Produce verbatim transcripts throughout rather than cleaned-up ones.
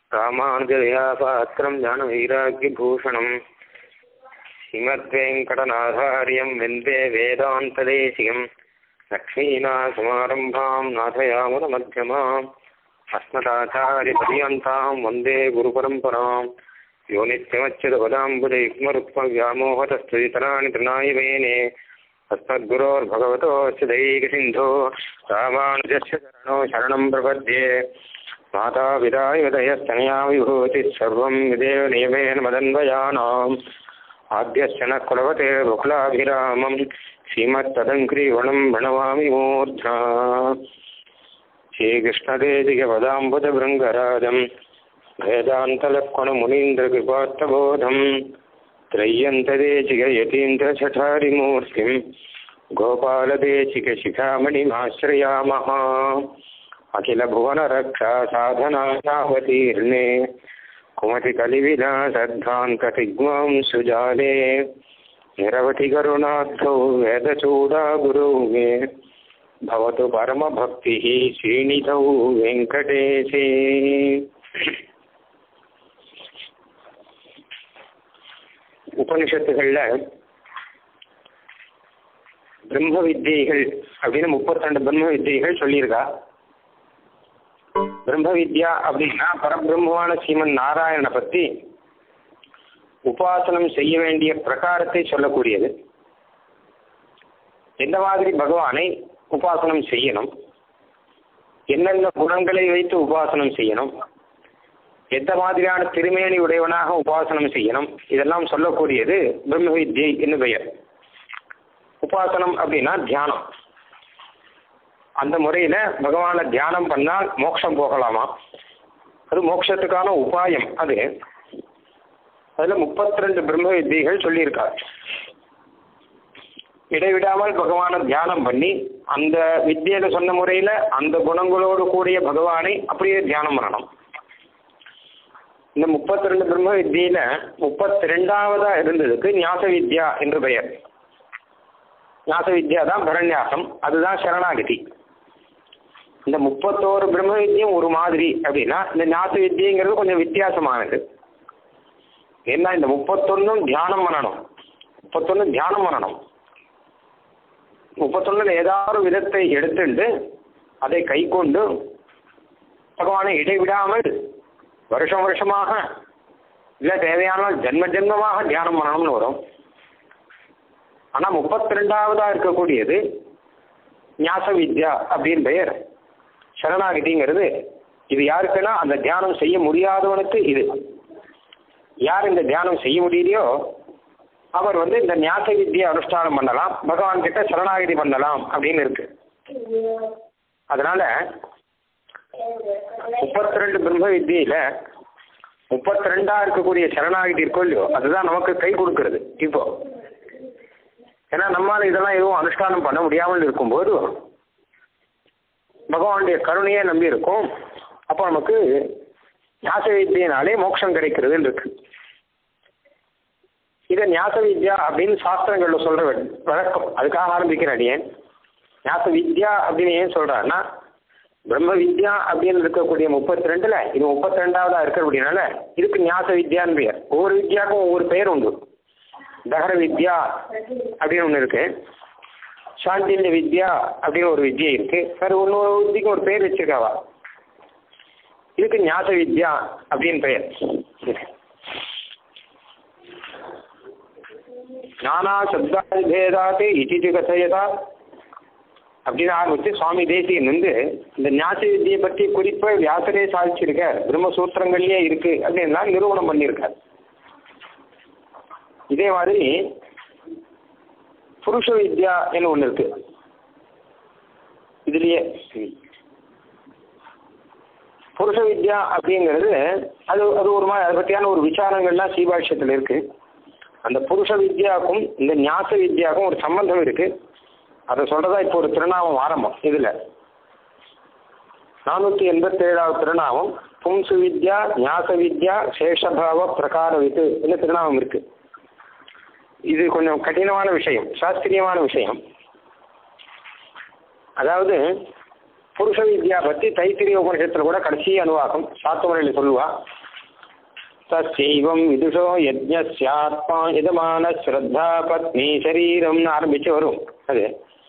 ராமானுஜதயாபாத்திரம் ஞானவைராக்கியபூஷணம் ஸ்ரீமத்வேங்கடநாதாரியம் வந்தே வேதாந்ததேசிகம் லக்ஷ்மீநாசமாரம்பாம் நாதயாமுனமध्यமாம் அஸ்மதாச்சாரியபர்யந்தாம் வந்தே குருபரம்பராம் யோ நித்யமच्युतपदाम्बुजयुग्मरुक्मव्यामोहतस्तुतितराणि तृणाय मेने अस्मद्गुरोर्भगवतोऽस्य दैकसिन्धो रामानुजस्य शरणो शरणं प्रपद्ये माता पिता विदयस्तनया विभूतिः सर्वं विदेव नियमेन मदन्वयानाम् आद्यस्य न कुलवते बकुलाभिरामं श्रीमत्तदङ्घ्रिवणं प्रणमामि मूर्ध्ना श्रीकृष्णदेशिकपदाम्बुजभृङ्गराजं वेदान्तलक्ष्मणमुनीन्द्रकृपात्तबोधं त्रय्यन्तदेशिकयतीन्द्रचठारिमूर्तिं गोपालदेशिकशिखामणिमाश्रयामः अखिलभुवनरक्षा साधनायावतीर्णे कुमतिकलिविलासद्धान्ततिग्मां सुजाले निरवधिकरुणाद्धौ वेदचूडागुरौ मे भवतु परमभक्तिः श्रीनिधौ वेङ्कटेशे। உபனிஷத்துகள்ல பிரம்ம வித்தியைகள் அப்படின்னு முப்பத்தி ரெண்டு பிரம்ம வித்தியைகள் சொல்லியிருக்கா. பிரம்ம வித்யா அப்படின்னா பரபிரம்மமான ஸ்ரீமன் நாராயணனை பற்றி உபாசனம் செய்ய வேண்டிய பிரகாரத்தை சொல்லக்கூடியது. எந்த மாதிரி பகவானை உபாசனம் செய்யணும், என்னென்ன குணங்களை வைத்து உபாசனம் செய்யணும், எந்த மாதிரியான திருமேனி உடையவனாக உபாசனம் செய்யணும், இதெல்லாம் சொல்லக்கூடியது பிரம்ம வித்யை என்று பெயர். உபாசனம் அப்படின்னா தியானம். அந்த முறையில பகவானை தியானம் பண்ணால் மோட்சம் போகலாமா, அது மோட்சத்துக்கான உபாயம். அது அதுல முப்பத்தி ரெண்டு பிரம்ம வித்தியைகள் சொல்லியிருக்கார். இடைவிடாமல் பகவானை தியானம் பண்ணி அந்த வித்தியில சொன்ன முறையில அந்த குணங்களோடு கூடிய பகவானை அப்படியே தியானம் பண்ணணும். இந்த முப்பத்தி ரெண்டு பிரம்ம வித்தியில முப்பத்தி ரெண்டாவதா இருந்ததுக்கு ஞாச வித்யா என்று பெயர். ஞாச வித்யா தான் பரநியாசம், அதுதான் சரணாகதி. இந்த முப்பத்தோரு பிரம்ம வித்தியும் ஒரு மாதிரி அப்படின்னா இந்த ஞாச வித்தியங்கிறது கொஞ்சம் வித்தியாசமானது. ஏன்னா இந்த முப்பத்தொன்னும் தியானம் பண்ணணும், முப்பத்தொன்னு தியானம் பண்ணணும். முப்பத்தொன்னுல ஏதாவது விதத்தை எடுத்துட்டு அதை கை கொண்டு பகவானை இடைவிடாமல் வருஷம் வருஷமாக இல்லை தேவையான ஜென்ம ஜென்மமாக தியானம் பண்ணணும்னு வரும். ஆனால் முப்பத்தி ரெண்டாவதா இருக்கக்கூடியது ஞாச வித்யா அப்படின்னு பெயர். சரணாகதிங்கிறது இது யாருக்குன்னா அந்த தியானம் செய்ய முடியாதவனுக்கு. இது யார் இந்த தியானம் செய்ய முடியலையோ அவர் வந்து இந்த ஞாச வித்தியை அனுஷ்டானம் பண்ணலாம், பகவான் கிட்ட சரணாகதி பண்ணலாம் அப்படின்னு இருக்கு. அதனால முப்பத்தி ரெண்டு பிரம்ம வித்தியில முப்பத்தி ரெண்டா இருக்கக்கூடிய சரணாகதி இருக்கோ இல்லையோ அதுதான் நமக்கு கை கொடுக்கறது இப்போ. ஏன்னா நம்மால இதெல்லாம் எதுவும் அனுஷ்டானம் பண்ண முடியாமல் இருக்கும்போது பகவானுடைய கருணையை நம்பி இருக்கும். அப்போ நமக்கு ஞாச வித்தியினாலே மோட்சம் கிடைக்கிறதுன்னு இருக்கு. இதை ஞாச வித்யா அப்படின்னு சாஸ்திரங்கள்ல சொல்ற வழக்கம். அதுக்காக ஆரம்பிக்கிற அடியேன். ஞாச வித்யா அப்படின்னு ஏன் சொல்றான்னா பிரம்ம வித்யா அப்படின்னு இருக்கக்கூடிய முப்பத்தி ரெண்டுல இது முப்பத்தி ரெண்டாவதா இருக்கிறபடினால இதுக்கு ஞாச வித்யான்னு பெயர். ஒவ்வொரு வித்யாவுக்கும் ஒவ்வொரு பெயர் உண்டு. தகர வித்யா அப்படின்னு ஒன்று இருக்கு, சாண்டில்ய வித்யா அப்படின்னு ஒரு வித்யை இருக்கு. வேற ஒன்னொரு வித்திக்கு ஒரு பெயர் வச்சிருக்காவா. இதுக்கு ஞாச வித்யா அப்படின்னு பெயர். ஞானா சப்தாபேதாதே இதிதி கதையதா அப்படின்னு ஆரம்பிச்சு சுவாமி தேசிகன் வந்து இந்த ஞாச வித்தியை பற்றி குறிப்பா வியாசரே சாதிச்சிருக்கார். பிரம்மசூத்திரங்கள்லயே இருக்கு அப்படின்னா நிரூபணம் பண்ணியிருக்கார். இதே மாதிரி புருஷ வித்யா என்ன ஒண்ணு இருக்கு. இதுலயே புருஷ வித்யா அப்படிங்கிறது அது அது ஒரு மாதிரி அதை பற்றியான ஒரு விசாரங்கள்லாம் சீபாஷ்யத்தில் இருக்கு. அந்த புருஷ வித்யாவுக்கும் இந்த ஞாச வித்யாவுக்கும் ஒரு சம்பந்தம் இருக்கு. அதை சொல்றதா இப்போ ஒரு திருநாமம் ஆரம்பம். இதுல நானூத்தி எண்பத்தி ஏழாவது திருநாமம் பும்சு வித்யா ஞாச வித்யா சேஷபாவ பிரகார வித்து இந்த திருநாமம் இருக்கு. இது கொஞ்சம் கடினமான விஷயம், சாஸ்திரியமான விஷயம். அதாவது புருஷ வித்யா பற்றி தைத்திரிய உபனிஷத்துல கூட கடைசி அனுவாகம் சாத்துமலையில் சொல்லுவா. தஸ்யைவம் விதுஷோ யஜ்ஞஸ்யாத்மா யஜமான ஸ்ரத்தா பத்னி சரீரம்னு ஆரம்பிச்சு வரும். அது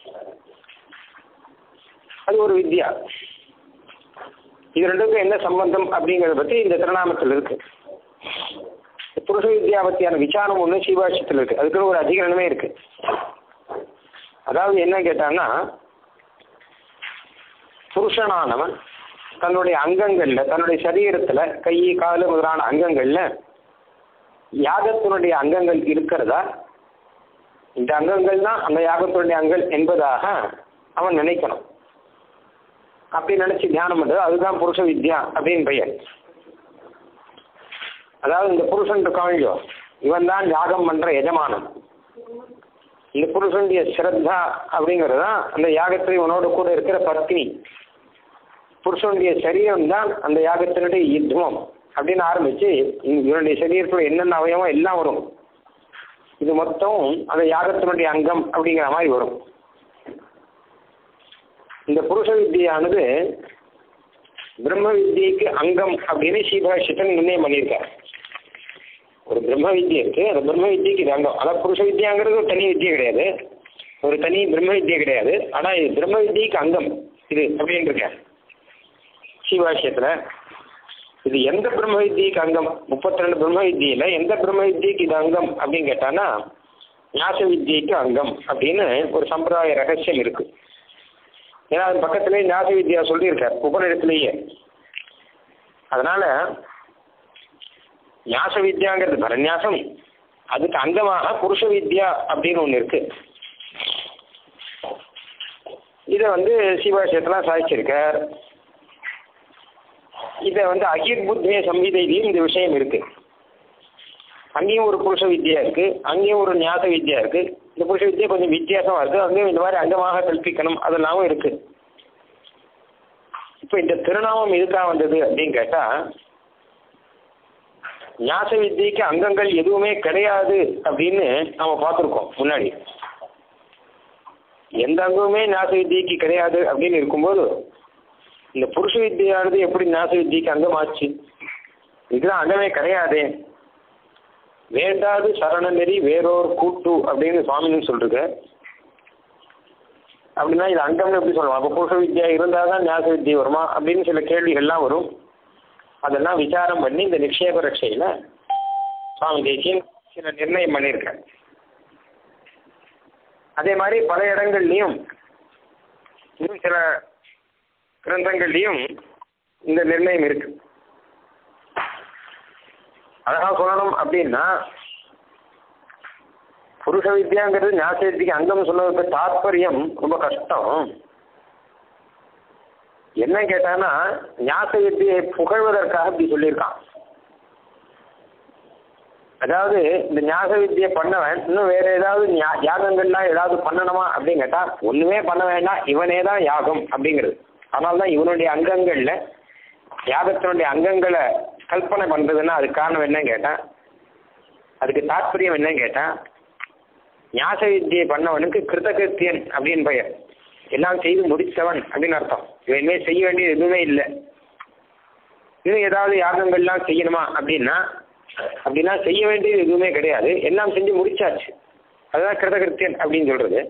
அது ஒரு வித்யா. இது ரெண்டுக்கும் என்ன சம்பந்தம் அப்படிங்கிறத பற்றி இந்த திருநாமத்தில் இருக்கு. புருஷ வித்யா பற்றியான விசாரம் ஒன்று ஸ்ரீபாஷ்யத்தில் இருக்கு. அதுக்கு ஒரு அதிகரணமே இருக்கு. அதாவது என்ன கேட்டாங்கன்னா, புருஷனானவன் தன்னுடைய அங்கங்கள்ல, தன்னுடைய சரீரத்துல கை காலு முதலான அங்கங்கள்ல யாகத்தினுடைய அங்கங்கள் இருக்கிறதா, இந்த அங்கங்கள் தான் அந்த யாகத்தினுடைய அங்கங்கள் என்பதாக அவன் நினைக்கணும். அப்படி நினைச்சு தியானம் பண்றது அதுதான் புருஷ வித்யா அப்படின்னு பெயர். அதாவது இந்த புருஷன் இருக்காங்களோ, இவன் தான் யாகம் பண்ற எஜமானன். இந்த புருஷனுடைய ஸ்ரத்தா அப்படிங்கிறது தான் அந்த யாகத்தில் இவனோட கூட இருக்கிற பத்னி. புருஷனுடைய சரீரம் தான் அந்த யாகத்தினுடைய யுத்தம் அப்படின்னு ஆரம்பிச்சு இவனுடைய சரீரத்தில் என்னென்ன அவயவம் எல்லாம் வரும். இது மொத்தம் அந்த யாகத்தினுடைய அங்கம் அப்படிங்கிற மாதிரி வரும். இந்த புருஷ வித்தியானது பிரம்ம வித்தியைக்கு அங்கம் அப்படின்னு ஸ்ரீபாஷ்யத்தை நிர்ணயம் பண்ணியிருக்காரு. ஒரு பிரம்ம வித்தியை இருக்கு, அந்த பிரம்ம வித்தியைக்கு இது அங்கம். அதாவது புருஷ வித்தியாங்கிறது ஒரு தனி வித்தியை கிடையாது, ஒரு தனி பிரம்ம வித்தியை கிடையாது. ஆனால் இது பிரம்ம வித்தியைக்கு அங்கம் இது அப்படின்னு இருக்கேன் ஸ்ரீபாஷ்யத்துல. இது எந்த பிரம்ம வித்தியைக்கு அங்கம்? முப்பத்தி ரெண்டு பிரம்ம வித்தியில எந்த பிரம்ம வித்தியைக்கு இது அங்கம் அப்படின்னு கேட்டான்னா ஞாச வித்தியைக்கு அங்கம் அப்படின்னு ஒரு சம்பிரதாய ரகசியம் இருக்கு. ஏன்னா அது பக்கத்திலேயே ஞாச வித்யா சொல்லியிருக்கார் உபநிடத்திலேயே. அதனால ஞாச வித்யாங்கிறது பரநியாசம், அதுக்கு அங்கமாக புருஷ வித்யா அப்படின்னு ஒன்று இருக்கு. இதை வந்து சிவாசியத்தெல்லாம் சாதிச்சிருக்கார். இதை வந்து அகிர் புத்திய சம்ஹிதையிலையும் இந்த விஷயம் இருக்கு. அங்கேயும் ஒரு புருஷ வித்யா இருக்கு, அங்கேயும் ஒரு ஞாச வித்யா இருக்கு. இந்த புருஷ வித்யா கொஞ்சம் வித்தியாசமா இருக்கு, அங்கேயும் இந்த மாதிரி அங்கமாக கல்பிக்கணும் அதெல்லாமும் இருக்கு. இப்போ இந்த திருநாமம் எதுக்காக வந்தது அப்படின்னு கேட்டா, ஞாச வித்தியைக்கு அங்கங்கள் எதுவுமே கிடையாது அப்படின்னு நம்ம பார்த்துருக்கோம் முன்னாடி. எந்த அங்கமுமே ஞாச வித்தியைக்கு கிடையாது அப்படின்னு இருக்கும்போது இந்த புருஷ வித்தியானது எப்படி ஞாச வித்தியைக்கு அங்கமாச்சு? இதுதான் அங்கமே கிடையாது. வேண்டாது சரண நெறி வேறோர் கூட்டு அப்படின்னு சுவாமின்னு சொல்லிருக்கு. அப்படின்னா இது அங்கம்னு எப்படி சொல்லலாம்? அப்போ புருஷ வித்யா இருந்தால் தான் ஞாச வித்தியை வருமா அப்படின்னு சில கேள்விகள்லாம் வரும். அதெல்லாம் விசாரம் பண்ணி இந்த நிக்ஷேப ரட்சையில் சுவாமி தேசியன் சில நிர்ணயம் பண்ணியிருக்கார். அதே மாதிரி பல இடங்கள்லையும் இன்னும் சில கிரந்தங்கள்லையும் இந்த நிர்ணயம் இருக்கு. அழகாக சொல்லணும் அப்படின்னா புருஷ வித்யாங்கிறது ஞாச வித்திக்கு அங்கம் சொல்வதற்கு தாற்பயம் ரொம்ப கஷ்டம். என்ன கேட்டான்னா ஞாச வித்தியை புகழ்வதற்காக இப்படி சொல்லியிருக்கான். அதாவது இந்த ஞாச வித்தியை பண்ணவன் இன்னும் வேற ஏதாவது யாகங்கள்லாம் ஏதாவது பண்ணணுமா அப்படின்னு கேட்டா ஒண்ணுமே பண்ண வேண்டாம், இவனே தான் யாகம் அப்படிங்கிறது. அதனால்தான் இவனுடைய அங்கங்கள்ல யாகத்தினுடைய அங்கங்களை கல்பனை பண்றதுன்னா அதுக்கு காரணம் என்னன்னு கேட்டா, அதுக்கு தாற்பயம் என்னன்னு கேட்டா, ஞாச வித்தியை பண்ணவனுக்கு கிருதகிருத்தியன் அப்படின்னு பெயர். எல்லாம் செய்து முடித்தவன் அப்படின்னு அர்த்தம். இவனுமே செய்ய வேண்டியது எதுவுமே இல்லை. இன்னும் ஏதாவது யாகங்கள்லாம் செய்யணுமா அப்படின்னா அப்படின்னா செய்ய வேண்டியது எதுவுமே கிடையாது, எல்லாம் செஞ்சு முடிச்சாச்சு. அதுதான் கிருதகிருத்தியன் அப்படின்னு சொல்றது.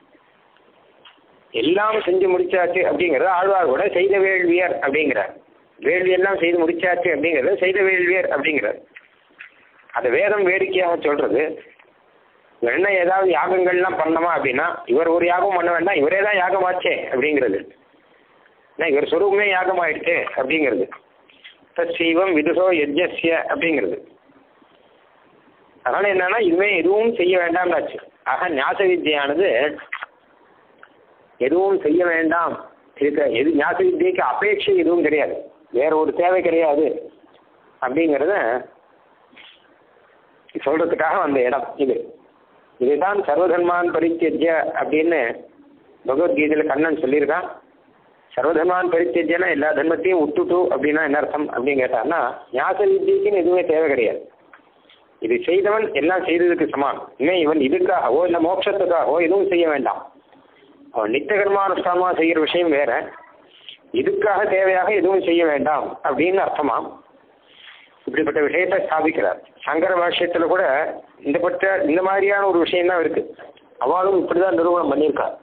எல்லாம் செஞ்சு முடிச்சாச்சு அப்படிங்கிறது ஆழ்வார் கூட செய்த வேள்வியர் அப்படிங்கிறார். வேள்வி எல்லாம் செய்து முடிச்சாச்சு அப்படிங்கிறது செய்த வேள்வியர் அப்படிங்கிறார். அது வேதம் வேடிக்கையாக சொல்றது. என்ன ஏதாவது யாகங்கள்லாம் பண்ணணுமா அப்படின்னா இவர் ஒரு யாகம் பண்ண வேண்டாம், இவரே தான் யாகமாச்சே அப்படிங்கிறது. ஏன்னா இவர் சொரூபமே யாகம் ஆயிடுச்சு அப்படிங்கிறது. தீவம் விதுஷோ யஜ்ஞஸ்ய அப்படிங்கிறது. அதனால என்னன்னா இதுவே எதுவும் செய்ய வேண்டாம்னாச்சு. ஆக ஞாச வித்தியானது எதுவும் செய்ய வேண்டாம் இருக்க, எது ஞாச வித்தியைக்கு அபேட்சை எதுவும் கிடையாது, வேற ஒரு தேவை கிடையாது அப்படிங்கிறத சொல்றதுக்காக வந்த இடம் இது. இதுதான் சர்வதர்மான் பரித்தியஜ்ய அப்படின்னு பகவத்கீதையில கண்ணன் சொல்லியிருக்கான். சர்வதர்மான் பரித்தியஜ்யனா எல்லா தர்மத்தையும் விட்டுட்டு அப்படின்னா என்ன அர்த்தம் அப்படின்னு கேட்டான்னா ஞாச வித்தியைக்குன்னு எதுவுமே தேவை கிடையாது. இது செய்தவன் எல்லாம் செய்ததுக்கு சமானம். இன்னும் இவன் இதுக்காகவோ இல்லை மோட்சத்துக்காகவோ எதுவும் செய்ய வேண்டாம். அவன் நித்திய கர்மானுஷ்டானமா செய்கிற விஷயம் வேற, இதுக்காக தேவையாக எதுவும் செய்ய வேண்டாம் அப்படின்னு அர்த்தமாம். இப்படிப்பட்ட விஷயத்தை ஸ்தாபிக்கிறார். சங்கர பாஷ்யத்தில் கூட இந்த பட்ட இந்த மாதிரியான ஒரு விஷயம் தான் இருக்கு. அவளும் இப்படிதான் நிரூபணம் பண்ணியிருக்கார்.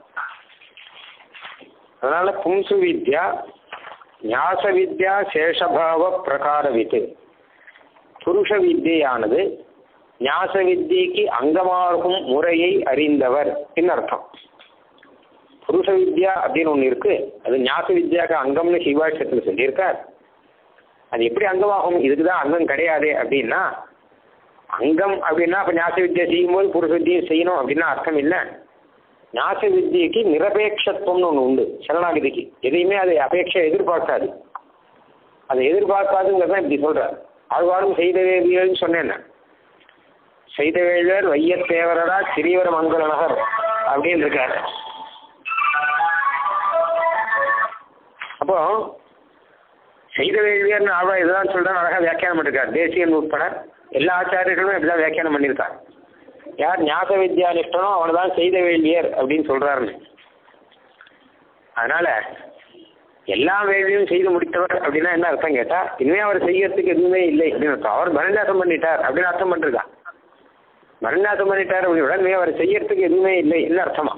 அதனால பும்சு வித்யா ஞாச வித்யா சேஷபாவ பிரகாரவித்து புருஷ வித்தியானது ஞாச வித்தியக்கு அங்கமாகும் முறையை அறிந்தவர் என்ன அர்த்தம். புருஷ வித்யா அப்படின்னு ஒன்று இருக்கு, அது ஞாச வித்யாக்கு அங்கம்னு சிவாஷத்தில் சொல்லியிருக்கார். அது எப்படி அங்கமாகும், இதுக்கு தான் அங்கம் கிடையாது அப்படின்னா, அங்கம் அப்படின்னா இப்போ ஞாச வித்யா செய்யும்போது புருஷ வித்தியை செய்யணும் அப்படின்னா அர்த்தம் இல்லை. ஞாச வித்தியக்கு நிரபேட்சத்துவம்னு ஒன்று உண்டு சரணாகதிக்கு. எதையுமே அதை அபேட்சை எதிர்பார்க்காது. அதை எதிர்பார்க்காதுங்கிறதான் இப்படி சொல்கிறார். ஆழ்வாரும் செய்தவேதியல்னு சொன்னேன். செய்தவேழர் வையத்தேவரடா சிறியவர மங்கள நகர் அப்படின்னு இருக்காரு. அப்போ செய்த வேள்வியர்னு ஆழ்வா இதுதான் சொல்றேன் அழகாக வியாக்கியானம் பண்ணிருக்கார். தேசியன் உட்பட எல்லா ஆச்சாரியர்களும் இப்படிதான் வியாக்கியானம் பண்ணியிருக்கார். யார் ஞாச வித்யா நிஷ்டனோ அவனை தான் செய்த வேள்வியர் அப்படின்னு சொல்றாருன்னு. அதனால எல்லா வேள்வியும் செய்து முடித்தவர் அப்படின்னா என்ன அர்த்தம் கேட்டா, இனிமே அவர் செய்யறதுக்கு எதுவுமே இல்லை அப்படின்னு அர்த்தம். அவர் பரநியாசம் பண்ணிட்டார் அப்படின்னு அர்த்தம் பண்ணிருக்கா. பரநியாசம் பண்ணிட்டார் அப்படின்னு இனிமே அவர் செய்யறதுக்கு எதுவுமே இல்லை என்ன அர்த்தமா.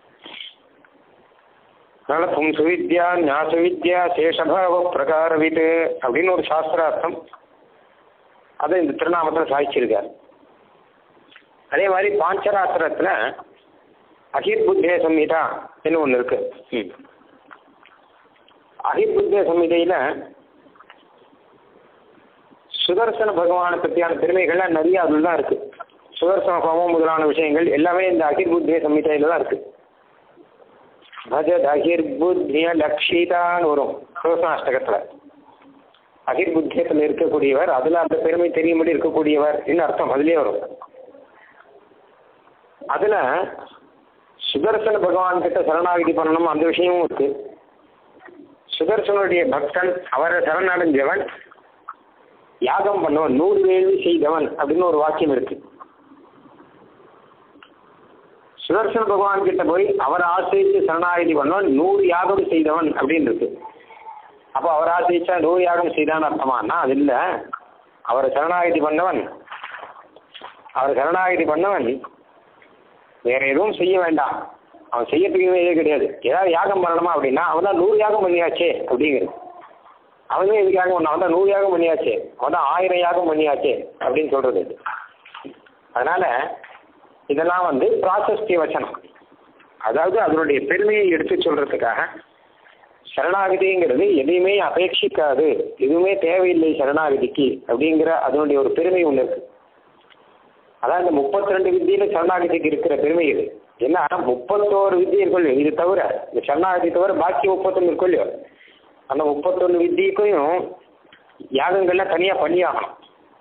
அதனால பும்சு வித்யா ஞாச வித்யா சேஷபாவ பிரகாரவிது அப்படின்னு ஒரு சாஸ்திரார்த்தம் அதை இந்த திருநாமத்தில் சாதிச்சிருக்கார். அதே மாதிரி பாஞ்சராத்திரத்துல அகிர்புத்தே சம்ஹிதா என்ன ஒன்று இருக்கு. அகிர்புத்தே சம்ஹிதையில சுதர்சன பகவானை பற்றியான பெருமைகள்லாம் நிறைய அதில் தான் இருக்கு. சுதர்சன ஹோமம் முதலான விஷயங்கள் எல்லாமே இந்த அகிர்புத்தே சம்ஹிதையில தான் இருக்கு. பஜத் அகிர்புத்திய லக்ஷிதான்னு வரும் சுதர்சனாஷ்டகத்துல. அகிர்புத்தியத்தில் இருக்கக்கூடியவர், அதுல அந்த பெருமை தெரியும்படி இருக்கக்கூடியவர் என்ன அர்த்தம் அதுலயே வரும். அதுல சுதர்சன பகவான் கிட்ட சரணாகதி பண்ணணும் அந்த விஷயமும் இருக்கு. சுதர்சனுடைய பக்தன், அவரை சரணடைஞ்சவன், யாகம் பண்ணவன், நூறு வேள்வி செய்தவன் அப்படின்னு ஒரு வாக்கியம் இருக்கு. சுதர்சன பகவான் கிட்ட போய் அவரை ஆசிரிச்சு சரணாகதி பண்ணவன் நூறு யாகம் செய்தவன் அப்படின்னு இருக்கு. அப்போ அவர் ஆசிரிச்சா நூறு யாகம் செய்தான்னு அர்த்தமானா அது இல்லை. அவரை சரணாகதி பண்ணவன் அவர் சரணாகதி பண்ணவன் வேற எதுவும் செய்ய வேண்டாம், அவன் செய்யறதுக்குமே இதே கிடையாது. ஏதாவது யாகம் பண்ணணுமா அப்படின்னா அவன் தான் நூறு யாகம் பண்ணியாச்சே அப்படிங்கிறது. அவனே எதுக்கு யாகம் பண்ண, அவன் தான் நூறு யாகம் பண்ணியாச்சே, அவன் தான் ஆயிரம் யாகம் பண்ணியாச்சே அப்படின்னு சொல்றது. அதனால இதெல்லாம் வந்து பிராசஸ்திய வச்சனம், அதாவது அதனுடைய பெருமையை எடுத்து சொல்றதுக்காக. சரணாகதிங்கிறது எதையுமே அபேட்சிக்காது, எதுவுமே தேவையில்லை சரணாகதிக்கு அப்படிங்கிற அதனுடைய ஒரு பெருமை ஒன்று இருக்கு. அதான் இந்த முப்பத்தி ரெண்டு வித்தியில சரணாகதிக்கு இருக்கிற பெருமை இது. ஏன்னா முப்பத்தோரு வித்தியை இருக்கொள்ளியோ, இது தவிர இந்த சரணாகதி தவிர பாக்கி முப்பத்தொன்னு இருக்கொள்ளியோ, அந்த முப்பத்தொன்னு வித்தியக்கையும் யாகங்கள்லாம் தனியாக பண்ணியாகணும்.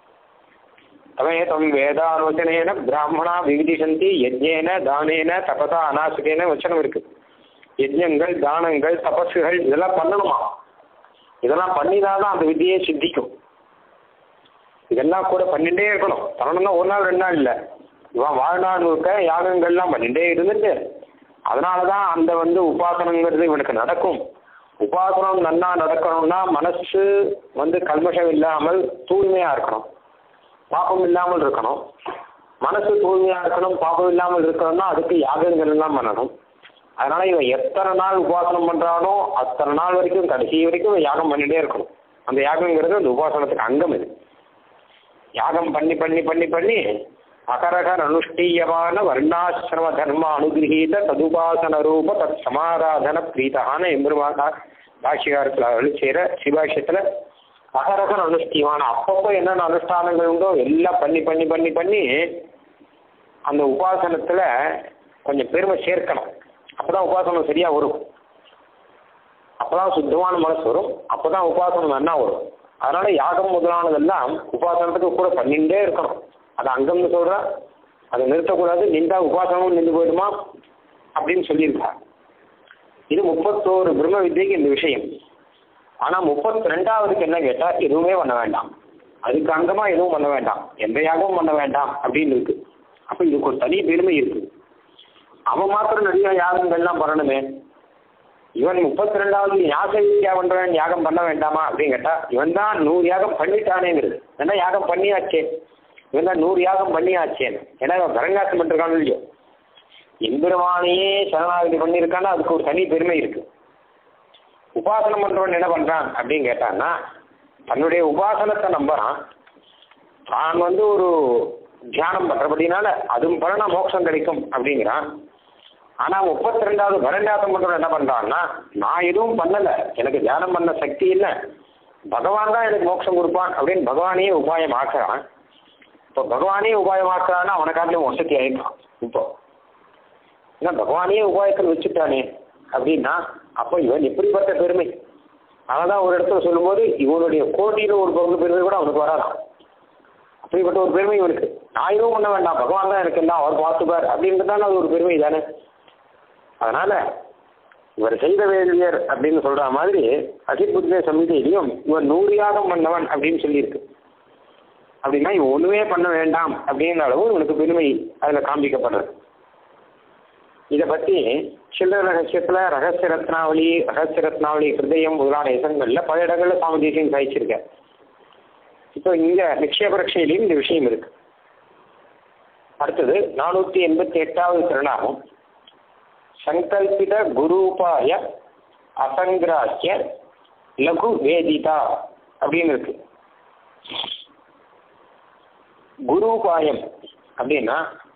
தம் வேதாலோசனேன பிராமணா விவிதிசந்தி யஜ்ஞேன தானேன தபசா அநாசுகேன வச்சனம் இருக்கு. யஜ்ஞங்கள் தானங்கள் தபசுகள் இதெல்லாம் பண்ணணுமா, இதெல்லாம் பண்ணிதான் தான் அந்த வித்தியை சித்திக்கும். இதெல்லாம் கூட பண்ணிட்டே இருக்கணும். பண்ணணும்னா ஒரு நாள் ரெண்டு நாள் இல்லை, இவன் வாழ்நாள் முழுக்க யாகங்கள்லாம் பண்ணிட்டே இருந்துட்டு அதனாலதான் அந்த வந்து உபாசனங்கிறது இவனுக்கு நடக்கும். உபாசனம் நன்னா நடக்கணும்னா மனசு வந்து கல்மஷம் இல்லாமல் தூய்மையா இருக்கணும், பாப்பம் இல்லாமல் இருக்கணும். மனசு தூய்மையா இருக்கணும், பாப்பம் இல்லாமல் இருக்கணும்னா அதுக்கு யாகங்கள் எல்லாம் பண்ணணும். அதனால இவன் எத்தனை நாள் உபாசனம் பண்றானோ அத்தனை நாள் வரைக்கும் கடைசி வரைக்கும் யாகம் பண்ணிட்டே இருக்கணும். அந்த யாகங்கிறது அந்த உபாசனத்துக்கு அங்கம். இது யாகம் பண்ணி பண்ணி பண்ணி பண்ணி அகரகர் அனுஷ்டீயமான வர்ணாசிரம தர்ம அனுகிரகீத ததுபாசன ரூப தத் சமாராதன பிரீதான எம்பெருமானா பாஷ்யகாரத்தில் செய்கிற சிவாஷ்யத்தில் அகரகர் அனுஷ்டியமான அப்பப்போ என்னென்ன அனுஷ்டானங்கள் உண்டோ எல்லாம் பண்ணி பண்ணி பண்ணி பண்ணி அந்த உபாசனத்தில் கொஞ்சம் பெருமை சேர்க்கணும். அப்போதான் உபாசனம் சரியாக வரும், அப்போதான் சுத்தமான மனசு வரும், அப்போதான் உபாசனம் நல்லா வரும். அதனால யாகம் முதலானதெல்லாம் உபாசனத்துக்கு கூட பண்ணிகிட்டே இருக்கணும். அது அங்கம்னு சொல்கிறா, அதை நிறுத்தக்கூடாது. நின்றா உபாசனமும் நின்று போயிடுமா அப்படின்னு சொல்லியிருக்கா. இது முப்பத்தோரு பிரம்ம வித்தியைக்கு இந்த விஷயம். ஆனால் முப்பத்தி ரெண்டாவதுக்கு என்ன கேட்டால் எதுவுமே பண்ண வேண்டாம், அதுக்கு அங்கமாக எதுவும் பண்ண வேண்டாம், எந்த யாகமும் பண்ண வேண்டாம் அப்படின்னு இருக்கு. அப்போ இதுக்கு ஒரு தனி பெருமை இருக்கு. அவன் மாத்திரம் நிறைய யாகங்கள்லாம் பண்ணணுமே, இவன் முப்பத்தி ரெண்டாவது யாக வித்யா பண்றவன் யாகம் பண்ண வேண்டாமா அப்படின்னு கேட்டா, இவன் தான் நூறு யாகம் பண்ணிட்டானேங்கிறது. ஏன்னா யாகம் பண்ணியாச்சே, இவன் தான் நூறு யாகம் பண்ணியாச்சேன்னு. ஏன்னா இவன் கரங்காசம் பண்ணிருக்கான்னு இல்லையோ, எம்பெருமானையே சரணாகதி பண்ணியிருக்கான்னா அதுக்கு ஒரு தனி பெருமை இருக்கு. உபாசனம் பண்றவன் என்ன பண்றான் அப்படின்னு கேட்டான்னா, தன்னுடைய உபாசனத்தை நம்புறான். தான் வந்து ஒரு தியானம் பண்றபடினால அதுவும் பலனா மோட்சம் கிடைக்கும் அப்படிங்கிறான். ஆனா முப்பத்தி ரெண்டாவது பரண்டாசம் பண்றவன் என்ன பண்றான்னா, நான் எதுவும் பண்ணல, எனக்கு தியானம் பண்ண சக்தி இல்லை, பகவான் தான் எனக்கு மோட்சம் கொடுப்பான் அப்படின்னு பகவானையே உபாயம் ஆக்குறான். இப்போ பகவானே உபாயம் ஆக்குறான்னா அவனுக்காட்டிலும் வசதி ஆயிட்டான். இப்போ ஏன்னா பகவானே உபாயத்தில் வச்சுட்டானே அப்படின்னா அப்போ இவன் எப்படிப்பட்ட பெருமை. அதனால்தான் ஒரு இடத்துல சொல்லும்போது இவனுடைய கோட்டியில ஒரு பங்கு பெருமை கூட அவனுக்கு வராதான். அப்படிப்பட்ட ஒரு பெருமை இவனுக்கு. நான் எதுவும் பண்ண வேண்டாம், பகவான் தான் எனக்கு எல்லாம், அவர் பார்த்துப்பார் அப்படின்றதால அது ஒரு பெருமை தானே. அதனால இவர் செய்த வேள்வியர் அப்படின்னு சொல்ற மாதிரி அகிர்புத்திர சமிதியிலையும் இவர் நூறு யாகம் பண்ணவன் அப்படின்னு சொல்லியிருக்கு. அப்படின்னா இவன் ஒண்ணுமே பண்ண வேண்டாம் அப்படின்ற அளவு இவனுக்கு பெருமை அதுல காண்பிக்கப்படுறது. இதை பற்றி சில்லற ரகசியத்துல ரகசிய ரத்னாவளி ரகசிய ரத்னாவளி ஹிருதயம் முதலான இசங்கள்ல பல இடங்கள்ல சுவாமி தேசிகன் சாதிச்சிருக்க. இப்போ இங்க நிக்ஷேப ரட்சையிலையும் இந்த விஷயம் இருக்கு. அடுத்தது நானூத்தி எண்பத்தி எட்டாவது திருநாமம் சங்கல்பித குருபாய அசங்கிராக்கிய லகு வேதிதா அப்படின்னு இருக்கு. குரு உபாயம் அப்படின்னா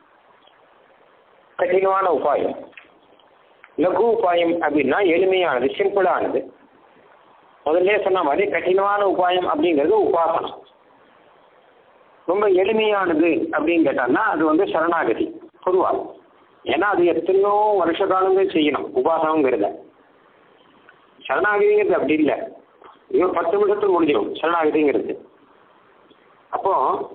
கடினமான உபாயம், லகு உபாயம் அப்படின்னா எளிமையானது, சிம்பிளானது. முதல்ல சொன்ன மாதிரி கடினமான உபாயம் அப்படிங்கிறது உபாசனம். ரொம்ப எளிமையானது அப்படின்னு கேட்டான்னா அது வந்து சரணாகதி பொதுவாக. ஏன்னா அது எத்தனையோ வருஷ காலங்கள் செய்யணும் உபாசனங்கிறத. சரணாகதிங்கிறது அப்படி இல்லை, இது பத்து நிமிஷத்துக்கு முடிஞ்சிடும் சரணாகதிங்கிறது. அப்போ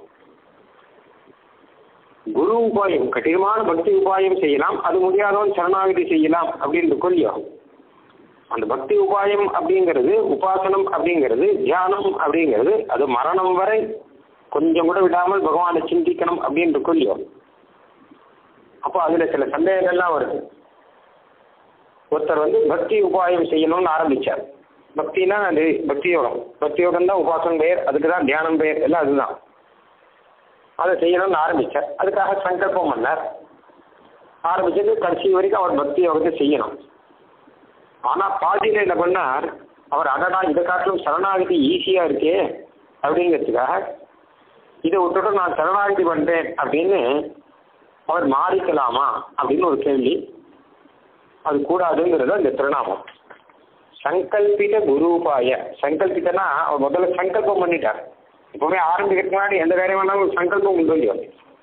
குரு உபாயம் கடினமான பக்தி உபாயம் செய்யலாம், அது முடியாதவன் சரணாகதி செய்யலாம் அப்படின்னு கொள்ளியோ. அந்த பக்தி உபாயம் அப்படிங்கிறது உபாசனம் அப்படிங்கிறது தியானம் அப்படிங்கிறது அது மரணம் வரை கொஞ்சம் கூட விடாமல் பகவானை சிந்திக்கணும் அப்படின்னு கொள்ளியோ. அப்போ அதுல சில சந்தேகங்கள்லாம் வருது. ஒருத்தர் வந்து பக்தி உபாயம் செய்யணும்னு ஆரம்பிச்சார். பக்தினா அது பக்தி யோகம், பக்தி யோகம் தான் உபாசனம் பெயர், அதுக்கு தான் தியானம் பெயர், எல்லாம் அதுதான். அதை செய்யணும்னு ஆரம்பிச்சார், அதுக்காக சங்கல்பம் பண்ணார். ஆரம்பிச்சது கடைசி வரைக்கும் அவர் பக்தி யோகத்தை செய்யணும். ஆனால் பாதியில் என்ன பண்ணார், அவர் அடடா இதை காட்டிலும் சரணாகதி ஈஸியாக இருக்கே அப்படிங்கிறதுக்காக இதை விட்டுட்டு நான் சரணாகதி பண்ணுறேன் அப்படின்னு அவர் மாறிக்கலாமா அப்படின்னு ஒரு கேள்வி. அது கூடாதுங்கிறது அந்த திருநாமம். சங்கல்பித குருபாய, சங்கல்பித்தனா அவர் முதல்ல சங்கல்பம் பண்ணிட்டார். இப்போவே ஆரம்பிக்கிறதுக்கு முன்னாடி எந்த காரியம் வேணாலும் ஒரு சங்கல்பம் உண்டு இல்லையோ.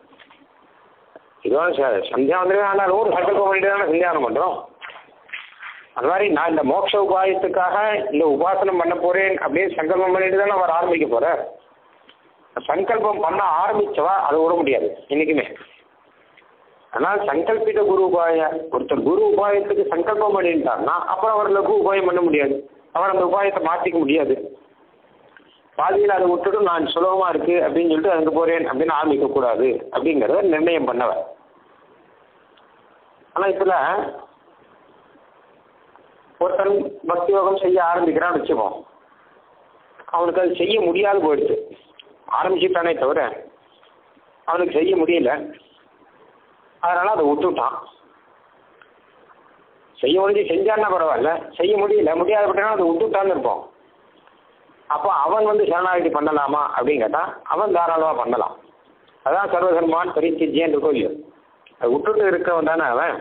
இதோ சந்தியாவந்தமே ஆனாலும் ஒரு சங்கல்பம் பண்ணிட்டு தானே சந்தியாவனம் பண்ணுறோம். அது மாதிரி நான் இந்த மோட்ச உபாயத்துக்காக இந்த உபாசனம் பண்ண போறேன் அப்படின்னு சங்கல்பம் பண்ணிட்டு தானே அவர் ஆரம்பிக்க போறார். சங்கல்பம் பண்ண ஆரம்பிச்சவா அதை விட முடியாது இன்னைக்குமே. ஆனால் சங்கல்பித்த குரு உபாய, ஒருத்தர் குரு உபாயத்துக்கு சங்கல்பம் பண்ணிட்டாருன்னா அப்புறம் அவர் லகு உபாயம் பண்ண முடியாது, அவர் அந்த உபாயத்தை மாற்றிக்க முடியாது. பாதியில் அதை விட்டுட்டு நான் சுலபமாக இருக்கு அப்படின்னு சொல்லிட்டு அங்கே போறேன் அப்படின்னு ஆரம்பிக்கக்கூடாது அப்படிங்கிறத நிர்ணயம் பண்ணவர். ஆனால் இதில் ஒருத்தன் பக்தி யோகம் செய்ய ஆரம்பிக்கிறான்னு வச்சுப்போம், அவனுக்கு அது செய்ய முடியாது போயிடுச்சு. ஆரம்பிச்சுட்டானே தவிர அவனுக்கு செய்ய முடியல, அதனால அதை விட்டுட்டான். செய்ய முடிஞ்சு செஞ்சான்னா பரவாயில்ல, செய்ய முடியல முடியாதப்பட்டா அதை விட்டுட்டான்னு இருப்போம். அப்போ அவன் வந்து சரணாகதி பண்ணலாமா அப்படின்னு கேட்டால் அவன் தாராளமாக பண்ணலாம். அதான் சர்வதர்மான் பரித்திஜ்யன் இருக்கோ இல்லையோ, அதை விட்டுட்டு இருக்கிறவன் தானே அவன்.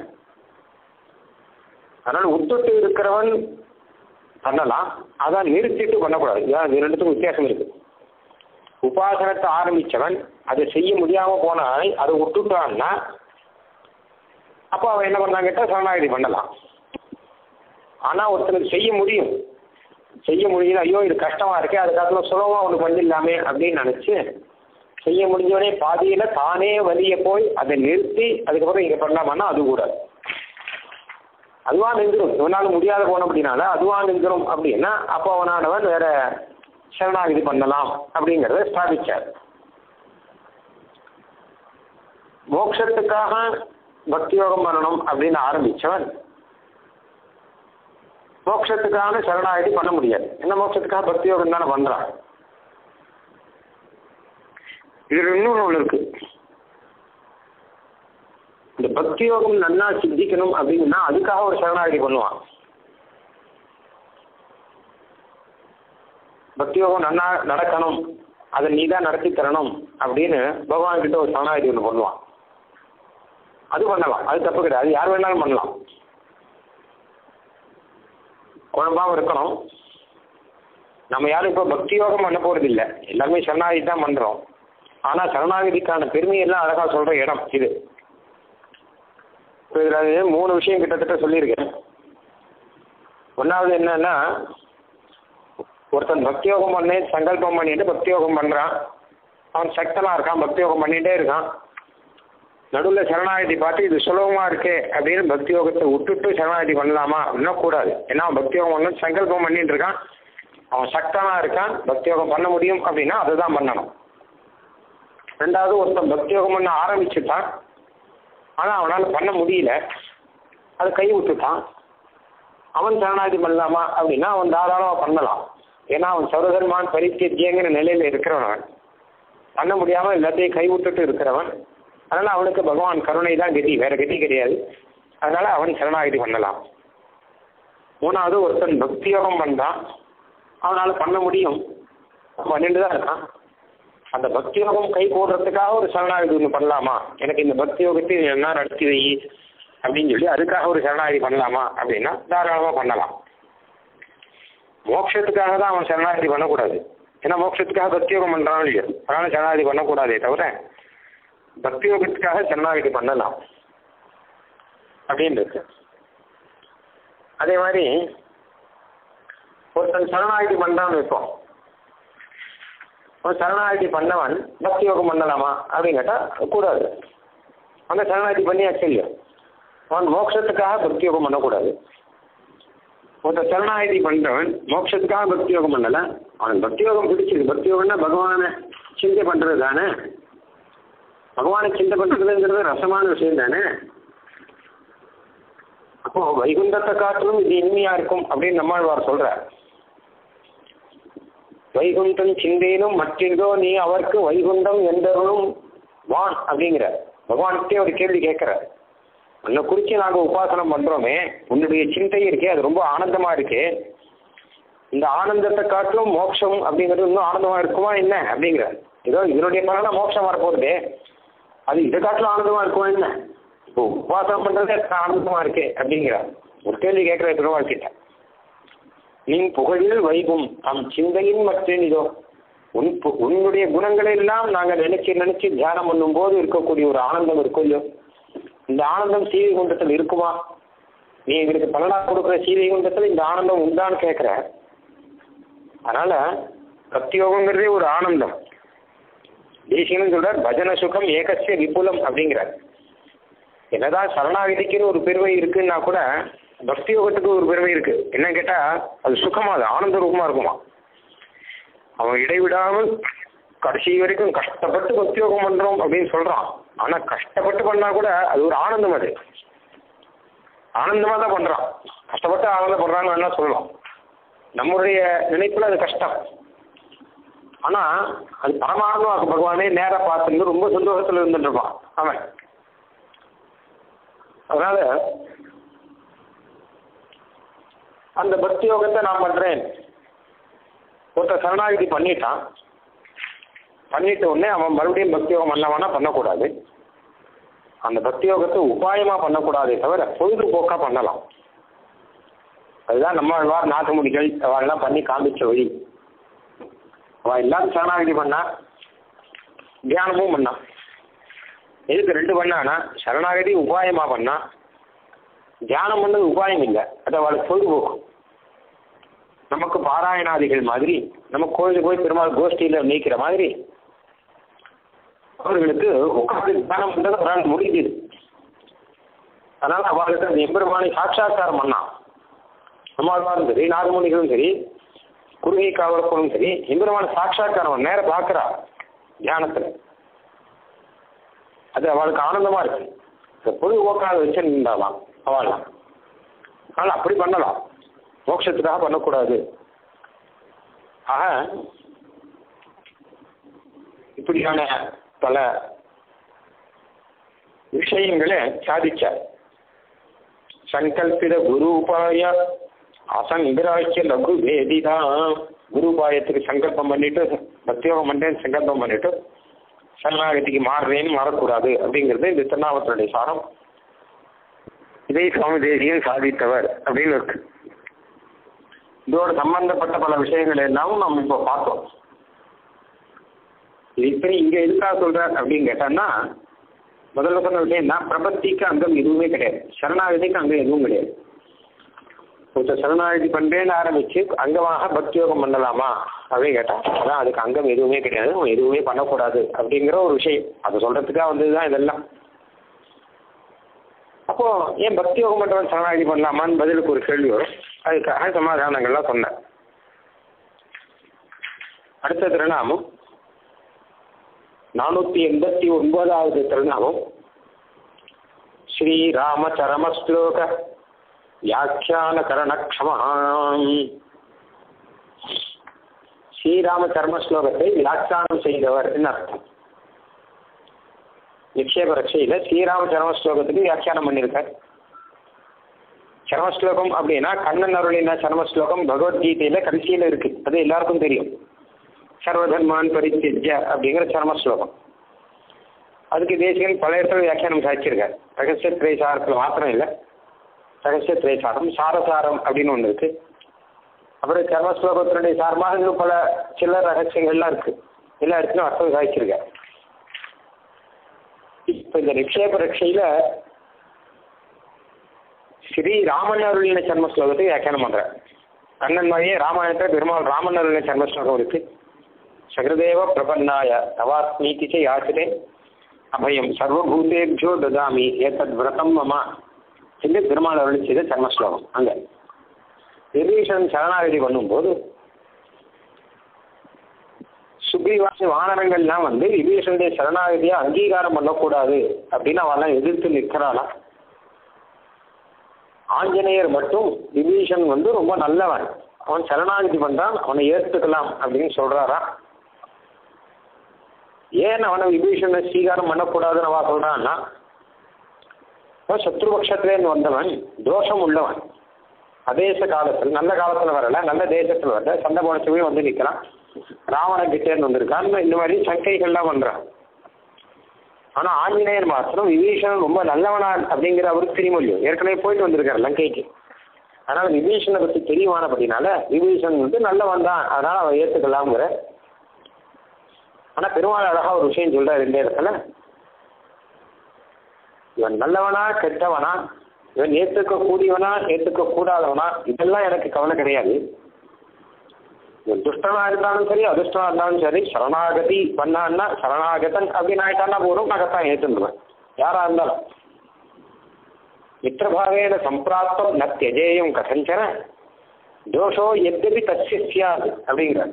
அதனால விட்டுட்டு இருக்கிறவன் பண்ணலாம், அதான் நிறுத்திட்டு பண்ணக்கூடாது. இது ரெண்டுத்துக்கும் வித்தியாசம் இருக்கு. உபாசனத்தை ஆரம்பித்தவன் அதை செய்ய முடியாமல் போனால் அதை விட்டுட்டான்னா அப்போ அவன் என்ன பண்ணான் கேட்டால் சரணாகதி பண்ணலாம். ஆனால் ஒருத்தனுக்கு செய்ய முடியும், செய்ய முடியல, ஐயோ இது கஷ்டமாக இருக்கே அதுக்காக சுலபமாக ஒன்று பண்ணிடலாமே அப்படின்னு நினச்சி செய்ய முடிஞ்சவனே பாதியில் தானே வலிய போய் அதை நிறுத்தி அதுக்கப்புறம் இங்கே பண்ணலாமான்னா அது கூட அதுவா நின்றுடும். இவனால் முடியாத போன அப்படின்னால அதுவா நின்றுடும் அப்படின்னா அப்போ அவனானவன் வேற சரணாகதி பண்ணலாம் அப்படிங்கிறத ஸ்தாபிச்சார். மோட்சத்துக்காக பக்தி யோகம் பண்ணணும் அப்படின்னு ஆரம்பித்தவன் மோட்சத்துக்கான சரணாகதி பண்ண முடியாது. என்ன மோட்சத்துக்காக பக்தி யோகம் தானே பண்றான். இது இன்னொன்று ஒன்று இருக்கு. இந்த பக்தி யோகம் நன்னா சித்திக்கணும் அப்படின்னா அதுக்காக ஒரு சரணாகதி பண்ணுவான். பக்தி யோகம் நன்னா நடக்கணும், அதை நீ தான் நடத்தி தரணும் அப்படின்னு பகவான் கிட்ட ஒரு சரணாகதி ஒன்று பண்ணுவான். அது பண்ணலாம், அது தப்பு கிடையாது, அது யார் வேணாலும் பண்ணலாம். குழம்பாம இருக்கணும். நம்ம யாரும் இப்போ பக்தி யோகம் பண்ண போறது இல்லை, எல்லாமே சரணாகதி தான் பண்றோம். ஆனா சரணாகதிக்கான பெருமையெல்லாம் அழகா சொல்ற இடம் இது. இப்போ இதில் மூணு விஷயம் கிட்டத்தட்ட சொல்லியிருக்கேன். ஒன்றாவது என்னன்னா, ஒருத்தன் பக்தி யோகம் பண்ணி சங்கல்பம் பண்ணிட்டு பக்தி யோகம் பண்றான், அவன் சக்தனா இருக்கான், பக்தி யோகம் பண்ணிட்டே இருக்கான். நடுவில் சரணாகதி பார்த்து இது சுலபமா இருக்கு அப்படின்னு பக்தி யோகத்தை விட்டுட்டு சரணாகதி பண்ணலாமா அப்படின்னா கூடாது. ஏன்னா அவன் பக்தி யோகம் பண்ணு சங்கல்பம் பண்ணிட்டு இருக்கான், அவன் சக்தனா இருக்கான், பக்தி யோகம் பண்ண முடியும் அப்படின்னா அதுதான் பண்ணணும். ரெண்டாவது, ஒருத்தன் பக்தி யோகம் பண்ண ஆரம்பிச்சுட்டான், ஆனால் அவனால் பண்ண முடியல, அதை கை விட்டுட்டான், அவன் சரணாகதி பண்ணலாமா அப்படின்னா அவன் தாராளமாக பண்ணலாம். ஏன்னா அவன் சர்வதர்மான் பரித்தியங்கிற நிலையில் இருக்கிறவன், பண்ண முடியாமல் எல்லாத்தையும் கை விட்டுட்டு இருக்கிறவன். அதனால் அவனுக்கு பகவான் கருணை தான் கதி, வேற கதி கிடையாது. அதனால அவன் சரணாகதி பண்ணலாம். மூணாவது, ஒருத்தன் பக்தி யோகம் பண்ணான், அவனால் பண்ண முடியும், பண்ணிட்டு தான் இருக்கான். அந்த பக்தி யோகம் கை போடுறதுக்காக ஒரு சரணாகதி ஒன்று பண்ணலாமா, எனக்கு இந்த பக்தி யோகத்தை என்ன நடத்தி வை அப்படின்னு சொல்லி அதுக்காக ஒரு சரணாகதி பண்ணலாமா அப்படின்னா தாராளமாக பண்ணலாம். மோட்சத்துக்காக தான் அவன் சரணாகதி பண்ணக்கூடாது. ஏன்னா மோட்சத்துக்காக பக்தி யோகம் பண்ணுறான் இல்லையோ, அதனால சரணாகதி பண்ணக்கூடாதே தவிர பக்தி யோகத்துக்காக சரணாகதி பண்ணலாம் அப்படின்னு இருக்கு. அதே மாதிரி ஒருத்தன் சரணாகதி பண்ணான்னு வைப்போம். ஒரு சரணாகதி பண்ணவன் பக்தி யோகம் பண்ணலாமா அப்படின்னு கேட்டால் கூடாது. அந்த சரணாகதி பண்ணியாச்சு இல்லையோ, அவன் மோட்சத்துக்காக பக்தி யோகம் பண்ணக்கூடாது. ஒருத்தர் சரணாகதி பண்ணுறவன் மோட்சத்துக்காக பக்தி யோகம் பண்ணலை, அவன் பக்தி யோகம் பிடிச்சிது. பக்தி யோகம்னா பகவானை சிந்தை பண்ணுறது தானே, பகவானை சிந்தை பண்ணுறதுங்கிறது ரசமான விஷயம் தானே. அப்போ வைகுண்டத்தை காட்டிலும் இது இனிமையா இருக்கும் அப்படின்னு நம்மாழ்வார் சொல்றார். வைகுண்டம் சிந்தேனும் மற்றோ நீ அவருக்கு வைகுண்டம் எந்தவனும் வான் அப்படிங்கிற பகவான்கிட்டே ஒரு கேள்வி கேட்கிறார். உன்னை குறித்து நாங்கள் உபாசனம் பண்றோமே, உன்னுடைய சிந்தை இருக்கே அது ரொம்ப ஆனந்தமா இருக்கே, இந்த ஆனந்தத்தை காட்டிலும் மோட்சம் அப்படிங்கிறது இன்னும் ஆனந்தமா இருக்குமா என்ன அப்படிங்கிற. ஏதோ இதனுடைய பலனா மோட்சம் வரப்போகுது, அது இதை காட்டிலும் ஆனந்தமா இருக்குமா என்ன, இப்போ உபாசனம் பண்றதே ஆனந்தமா இருக்கே அப்படிங்கிற ஒரு கேள்வி கேட்கிற பெருமாள் கிட்ட. நீ புகழில் வைகும் நம் சிந்தையின் மற்றும் இதோ உன் உன்னுடைய குணங்களை எல்லாம் நாங்கள் நினைச்சு நினைச்சு தியானம் பண்ணும் போது இருக்கக்கூடிய ஒரு ஆனந்தம் இருக்கும் இல்லையோ, இந்த ஆனந்தம் சீவை குண்டத்தில் இருக்குமா, நீ எங்களுக்கு பலனா கொடுக்குற சீவை குண்டத்தில் இந்த ஆனந்தம் உண்டான்னு கேட்குற. அதனால பக்தி யோகங்கிறதே ஒரு ஆனந்தம். தேசிகனும் சொல்றார் பஜன சுகம் ஏகசிய விபுலம் அப்படிங்கிறார். என்னதான் சரணாகதிக்குன்னு ஒரு பெருமை இருக்குன்னா கூட பக்தி யோகத்துக்கு ஒரு பெருமை இருக்கு. என்ன கேட்டா அது சுகமா, அது ஆனந்த ரூபமா இருக்குமா. அவன் இடைவிடாமல் கடைசி வரைக்கும் கஷ்டப்பட்டு பக்தி யோகம் பண்றோம் அப்படின்னு சொல்றான். ஆனா கஷ்டப்பட்டு பண்ணா கூட அது ஒரு ஆனந்தம், அது ஆனந்தமா தான் பண்றான். கஷ்டப்பட்டு ஆனந்தப்படுறான்னு வேணா சொல்லலாம். நம்முடைய நினைப்புல அது கஷ்டம், ஆனா அது பரமானந்தம். பகவானே நேர பார்த்துட்டு ரொம்ப சந்தோஷத்துல இருந்துட்டு இருப்பான் அவன். அதனால அந்த பக்தி யோகத்தை நான் பண்றேன். ஒருத்தர் சரணாகதி பண்ணிட்டான், பண்ணிட்ட உடனே அவன் மறுபடியும் பக்தி யோகம் பண்ணவானா பண்ணக்கூடாது. அந்த பக்தி யோகத்தை உபாயமா பண்ணக்கூடாதே தவிர பொழுதுபோக்கா பண்ணலாம். அதுதான் நம்ம வாழ்வார் நாட்டுமுடிகள் அவெல்லாம் பண்ணி காமிச்ச வழி. அவன் எல்லாரும் சரணாகதி பண்ணா, தியானமும் பண்ணா. எதுக்கு ரெண்டு பண்ணானா, சரணாகதி உபாயமா பண்ணா, தியானம் பண்ணது உபாயம் இல்லை, அது அவளுக்கு பொழுதுபோக்கு. நமக்கு பாராயணாதிகள் மாதிரி, நம்ம கோயிலுக்கு போய் பெருமாள் கோஷ்டியில நீக்கிற மாதிரி அவர்களுக்கு உட்காந்து தியானம் பண்றது ஒரு நாள் முடிஞ்சுது. அதனால அவளுக்கு அந்த எம்பெருமானை சாட்சாத்காரம் பண்ணான். நம்மளும் சரி, நாகமுனிகளும் சரி, குருகை காவலர்களும் சரி, எம்பெருமான சாட்சாத்காரம் நேர பார்க்கிறா தியானத்துல. அது அவளுக்கு ஆனந்தமா இருக்கு. பொழுதுபோக்காக வச்சுருந்தாலாம் அவள்லாம். அதனால அப்படி பண்ணலாம். மோட்சத்துக்காக பண்ணக்கூடாது. ஆக இப்படியான பல விஷயங்களை சாதிச்சார். சங்கல்பித குரு உபாய அசங்கிராக்கிய லகு வேதிதா. குரு உபாயத்துக்கு சங்கல்பம் பண்ணிட்டு பக்தியோகம் பண்ணேன்னு சங்கல்பம் பண்ணிட்டு சரணாகதிக்கு மாறுறேன்னு மாறக்கூடாது அப்படிங்கிறது இந்த திருநாமத்தினுடைய சாரம். இதை சுவாமி தேசியன் சாதித்தவர் அப்படின்னு இருக்கு. இதோட சம்பந்தப்பட்ட பல விஷயங்கள் எல்லாமும் நம்ம இப்போ பார்த்தோம். இது இப்படி இங்க எதுக்காக சொல்றார் அப்படின்னு கேட்டோம்னா, முதல்ல சொன்ன விஷயம்னா பிரபத்திக்கு அங்கம் எதுவுமே கிடையாது, சரணாகதிக்கு அங்கம் எதுவும் கிடையாது. ஒருத்தர் சரணாகதி பண்றேன்னு ஆரம்பிச்சு அங்கமாக பக்தியோகம் பண்ணலாமா அப்படின்னு கேட்டா அதான் அதுக்கு அங்கம் எதுவுமே கிடையாது, எதுவுமே பண்ணக்கூடாது அப்படிங்கிற ஒரு விஷயம். அதை சொல்றதுக்காக வந்ததுதான் இதெல்லாம். அப்போ ஏன் பக்தியோகம் பண்றவன் சரணாகதி பண்ணலாமான்னு பதிலுக்கு ஒரு கேள்வி வரும். அதுக்காக சமாதானங்கள்லாம் சொன்னேன். அடுத்த திருநாமம் நானூத்தி எண்பத்தி ஒன்பதாவது திருநாமம் ஸ்ரீராம சரமஸ்லோக வியாக்கியான கரணக்ஷமாம். ஸ்ரீராம சர்ம ஸ்லோகத்தை வியாக்கியானம் செய்தவர் என்ன அர்த்தம்? நிக்ஷேப ரட்சையில ஸ்ரீராம சர்ம ஸ்லோகத்துக்கு வியாக்கியானம் பண்ணியிருக்கார். சர்மஸ்லோகம் அப்படின்னா கண்ணன் அருளின சர்மஸ்லோகம் பகவத்கீதையில கடைசியில இருக்கு, அது எல்லாருக்கும் தெரியும். சர்வதர்மான் பரித்யஜ்ய அப்படிங்கிற சர்மஸ்லோகம். அதுக்கு தேசிகன் பல இடத்துல வியாக்கியானம் சாதிச்சிருக்கார். ரகசிய திரைசாரத்தில் மாத்திரம் இல்லை, ரகசிய திரைசாரம் சாரசாரம் அப்படின்னு ஒன்று இருக்கு. அப்புறம் சர்மஸ்லோகத்தினுடைய சாரமாக இன்னும் பல சில ரகசியங்கள்லாம் இருக்கு, எல்லா இடத்துலையும் அர்த்தம் சாதிச்சிருக்கார். இப்ப இந்த நிக்ஷேப ரட்சையில ஸ்ரீ ராமன் அருளின சர்மஸ்லோகத்தை வியாக்கியானம் பண்ற. கண்ணன் மாதிரியே ராமாயணத்தை பெருமாள் ராமன் அருளின சர்மஸ்லோகம் இருக்கு. சகதேவ பிரபன்னாய தவாஸ்மீதிச்ச யாச்சிரே அபயம் சர்வபூதேபியோ ததாமி ஏதத் விரதம் மமா என்று பெருமாள் அருளி செய்த சர்மஸ்லோகம். அங்க விபீஷன் சரணாகதி பண்ணும்போது சுக்ரீவாசி வானரங்கள்லாம் வந்து விபீஷனுடைய சரணாகதியை அங்கீகாரம் பண்ணக்கூடாது அப்படின்னு அவெல்லாம் எதிர்த்து நிற்கிறாளாம். ஆஞ்சநேயர் மட்டும் விபீஷன் வந்து ரொம்ப நல்லவன், அவன் சரணாகதி பண்றான், அவனை ஏற்றுக்கலாம் அப்படின்னு சொல்றாரா. ஏன் அவனை விபீஷனை ஸ்வீகாரம் பண்ணக்கூடாதுன்னு அவன் சொல்றான்னா, சத்ருபக்ஷத்திலேருந்து வந்தவன், தோஷம் உள்ளவன், அதேச காலத்தில் நல்ல காலத்துல வரல, நல்ல தேசத்துல வரல, சண்டை போனச்சுமே வந்து நிற்கிறான், ராவணன் கிட்டேருந்து வந்திருக்கான், இந்த மாதிரி சங்கைகள்லாம் பண்றான். ஆனா ஆஞ்சநேயர் மாத்திரம் விபீஷணன் ரொம்ப நல்லவனா அப்படிங்கிற அவருக்கு தெரியுமோ இல்லையோ, ஏற்கனவே போயிட்டு வந்திருக்காரு லங்கைக்கு. அதனால விபீஷனை பத்தி தெரியுமானபடினால விபீஷன் வந்து நல்லவன் தான், அதனால அவன் ஏற்றுக்கலாம்ங்கிற. ஆனா பெருமாள் அழகா ஒரு விஷயம் சொல்றாரு இந்த இடத்துல, இவன் நல்லவனா கெட்டவனா, இவன் ஏற்றுக்க கூடியவனா ஏற்றுக்க கூடாதவனா, இதெல்லாம் எனக்கு கவலை கிடையாது. இவன் துஷ்டனா இருந்தாலும் சரி அதிர்ஷ்டமா இருந்தாலும் சரி, சரணாகதி பண்ணான்னா சரணாகதன் அப்படின்னு ஆயிட்டான்னா போதும், நகத்தான் ஏற்றுருவேன் யாரா இருந்தாலும். மித்திரபாவேன சம்பிராப்தம் ந தியஜேயம் கதஞ்சன தோஷோ எத்தபி தஸ்ய ஸ்யாத் அப்படிங்கிறார்.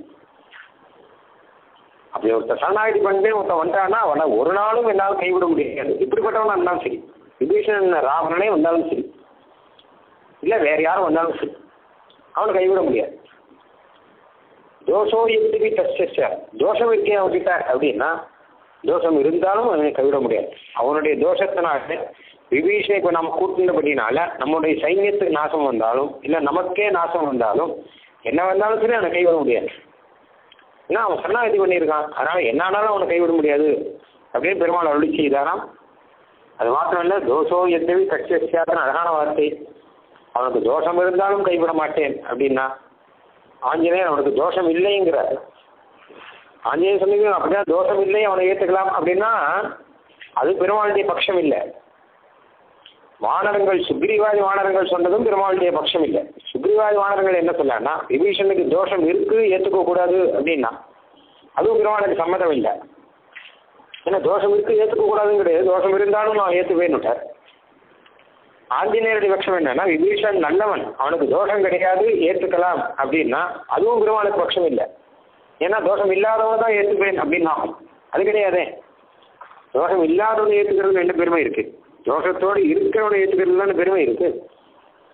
அப்படி ஒருத்தர் சரணாகதி பண்ணே ஒருத்தன் வந்தான்னா அவனை ஒரு நாளும் என்னால் கைவிட முடியாது. இப்படிப்பட்டவனா இருந்தாலும் சரி, விபீஷணன் ராவணனே வந்தாலும் சரி, இல்லை வேற யாரும் வந்தாலும் சரி, அவனை கைவிட முடியாது. தோஷோ எத்தபி தஸ்ய, தோஷம் இருக்கே அவன்கிட்ட அப்படின்னா, தோஷம் இருந்தாலும் அவனை கைவிட முடியாது. அவனுடைய தோஷத்தினால விபீஷனை இப்போ நம்ம கூட்டினபடினால நம்முடைய சைன்யத்துக்கு நாசம் வந்தாலும் இல்லை நமக்கே நாசம் வந்தாலும் என்ன வந்தாலும் சரி அவனை கைவிட முடியாது. ஏன்னா அவன் சரணாகதி பண்ணியிருக்கான், அதனால என்ன ஆனாலும் அவனை கைவிட முடியாது அப்படின்னு பெருமாள் அருளி செய்தாராம். அது மாத்திரம் இல்லை, தோஷோ எத்தவி கட்சியாதான் அழகான வார்த்தை. அவனுக்கு தோஷம் இருந்தாலும் கைவிட மாட்டேன் அப்படின்னா, ஆஞ்சநேயர் அவனுக்கு தோஷம் இல்லைங்கிறார். ஆஞ்சநேயர் சொன்னீங்க அப்படின்னா தோஷம் இல்லை அவனை ஏற்றுக்கலாம் அப்படின்னா அது பெருமாளுடைய பட்சம் இல்லை. வானரங்கள் சுக்ரீவாதி வானரங்கள் சொன்னதும் பெருமாளுடைய பட்சம் இல்லை. சுக்ரீவாதி வானரங்கள் என்ன சொன்னான்னா, விபீஷனுக்கு தோஷம் இருக்கு ஏற்றுக்க கூடாது அப்படின்னா அதுவும் பெருமாளுக்கு சம்மதம் இல்லை. ஏன்னா தோஷம் இருக்கு ஏற்றுக்க கூடாதுன்னு கிடையாது, தோஷம் இருந்தாலும் நான் ஏற்றுவேன்னுட்டார். ஆஞ்சநேயருடைய பட்சம் என்னன்னா, விபீஷன் நல்லவன், அவனுக்கு தோஷம் கிடையாது ஏற்றுக்கலாம் அப்படின்னா அதுவும் பெருமாளுக்கு பட்சம் இல்லை. ஏன்னா தோஷம் இல்லாதவன் தான் ஏற்றுப்பேன் அப்படின்னா அது கிடையாதே. தோஷம் இல்லாதவனை ஏற்றுக்கிறது என்ன பெருமை இருக்கு, தோஷத்தோடு இருக்கிறவனை ஏற்றுக்கிறதுலான பெருமை இருக்கு.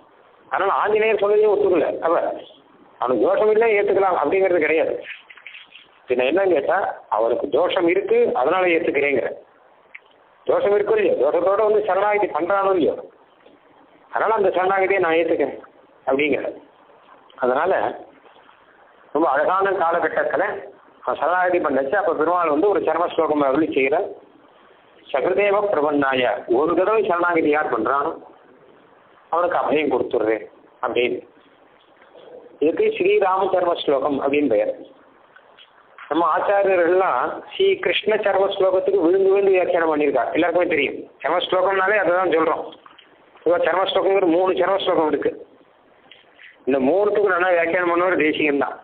அதனால ஆஞ்சநேயர் சொல்லதையும் ஒத்துக்கல. அவ அவனுக்கு தோஷம் இல்லை ஏற்றுக்கலாம் அப்படிங்கிறது கிடையாது. பின்ன என்னன்னு கேட்டால் அவருக்கு தோஷம் இருக்கு அதனால ஏற்றுக்கிறேங்கிற. தோஷம் இருக்கும் இல்லையோ, தோஷத்தோட வந்து சரணாகதி பண்ணுறானோ இல்லையோ, அதனால் அந்த சரணாகதியை நான் ஏற்றுக்கிறேன் அப்படிங்கிற. அதனால் ரொம்ப அழகான காலகட்டத்தில் சரணாகதி பண்ணச்சு. அப்போ பெருமாள் வந்து ஒரு சர்ம ஸ்லோகம் அருளி செய்கிற, சகதேவ பிரபன்னாய, ஒரு தடவை சரணாகதி யார் பண்ணுறானோ அவனுக்கு அபயம் கொடுத்துட்றேன் அப்படின்னு. இதுக்கு ஸ்ரீராம சர்ம ஸ்லோகம் அப்படின்னு பெயர். நம்ம ஆச்சாரியர்கள்லாம் ஸ்ரீ கிருஷ்ண சர்ம ஸ்லோகத்துக்கு விழுந்து விழுந்து வியாக்கியானம் பண்ணியிருக்காங்க. எல்லாருக்குமே தெரியும். சர்ம ஸ்லோகம்னாலே அதை தான் சொல்கிறோம். இப்போ சர்ம ஸ்லோகங்கிற மூணு சர்ம ஸ்லோகம் இருக்கு. இந்த மூணுத்துக்கும் நல்லா வியாக்கியானம் பண்ணவர் தேசியம் தான்.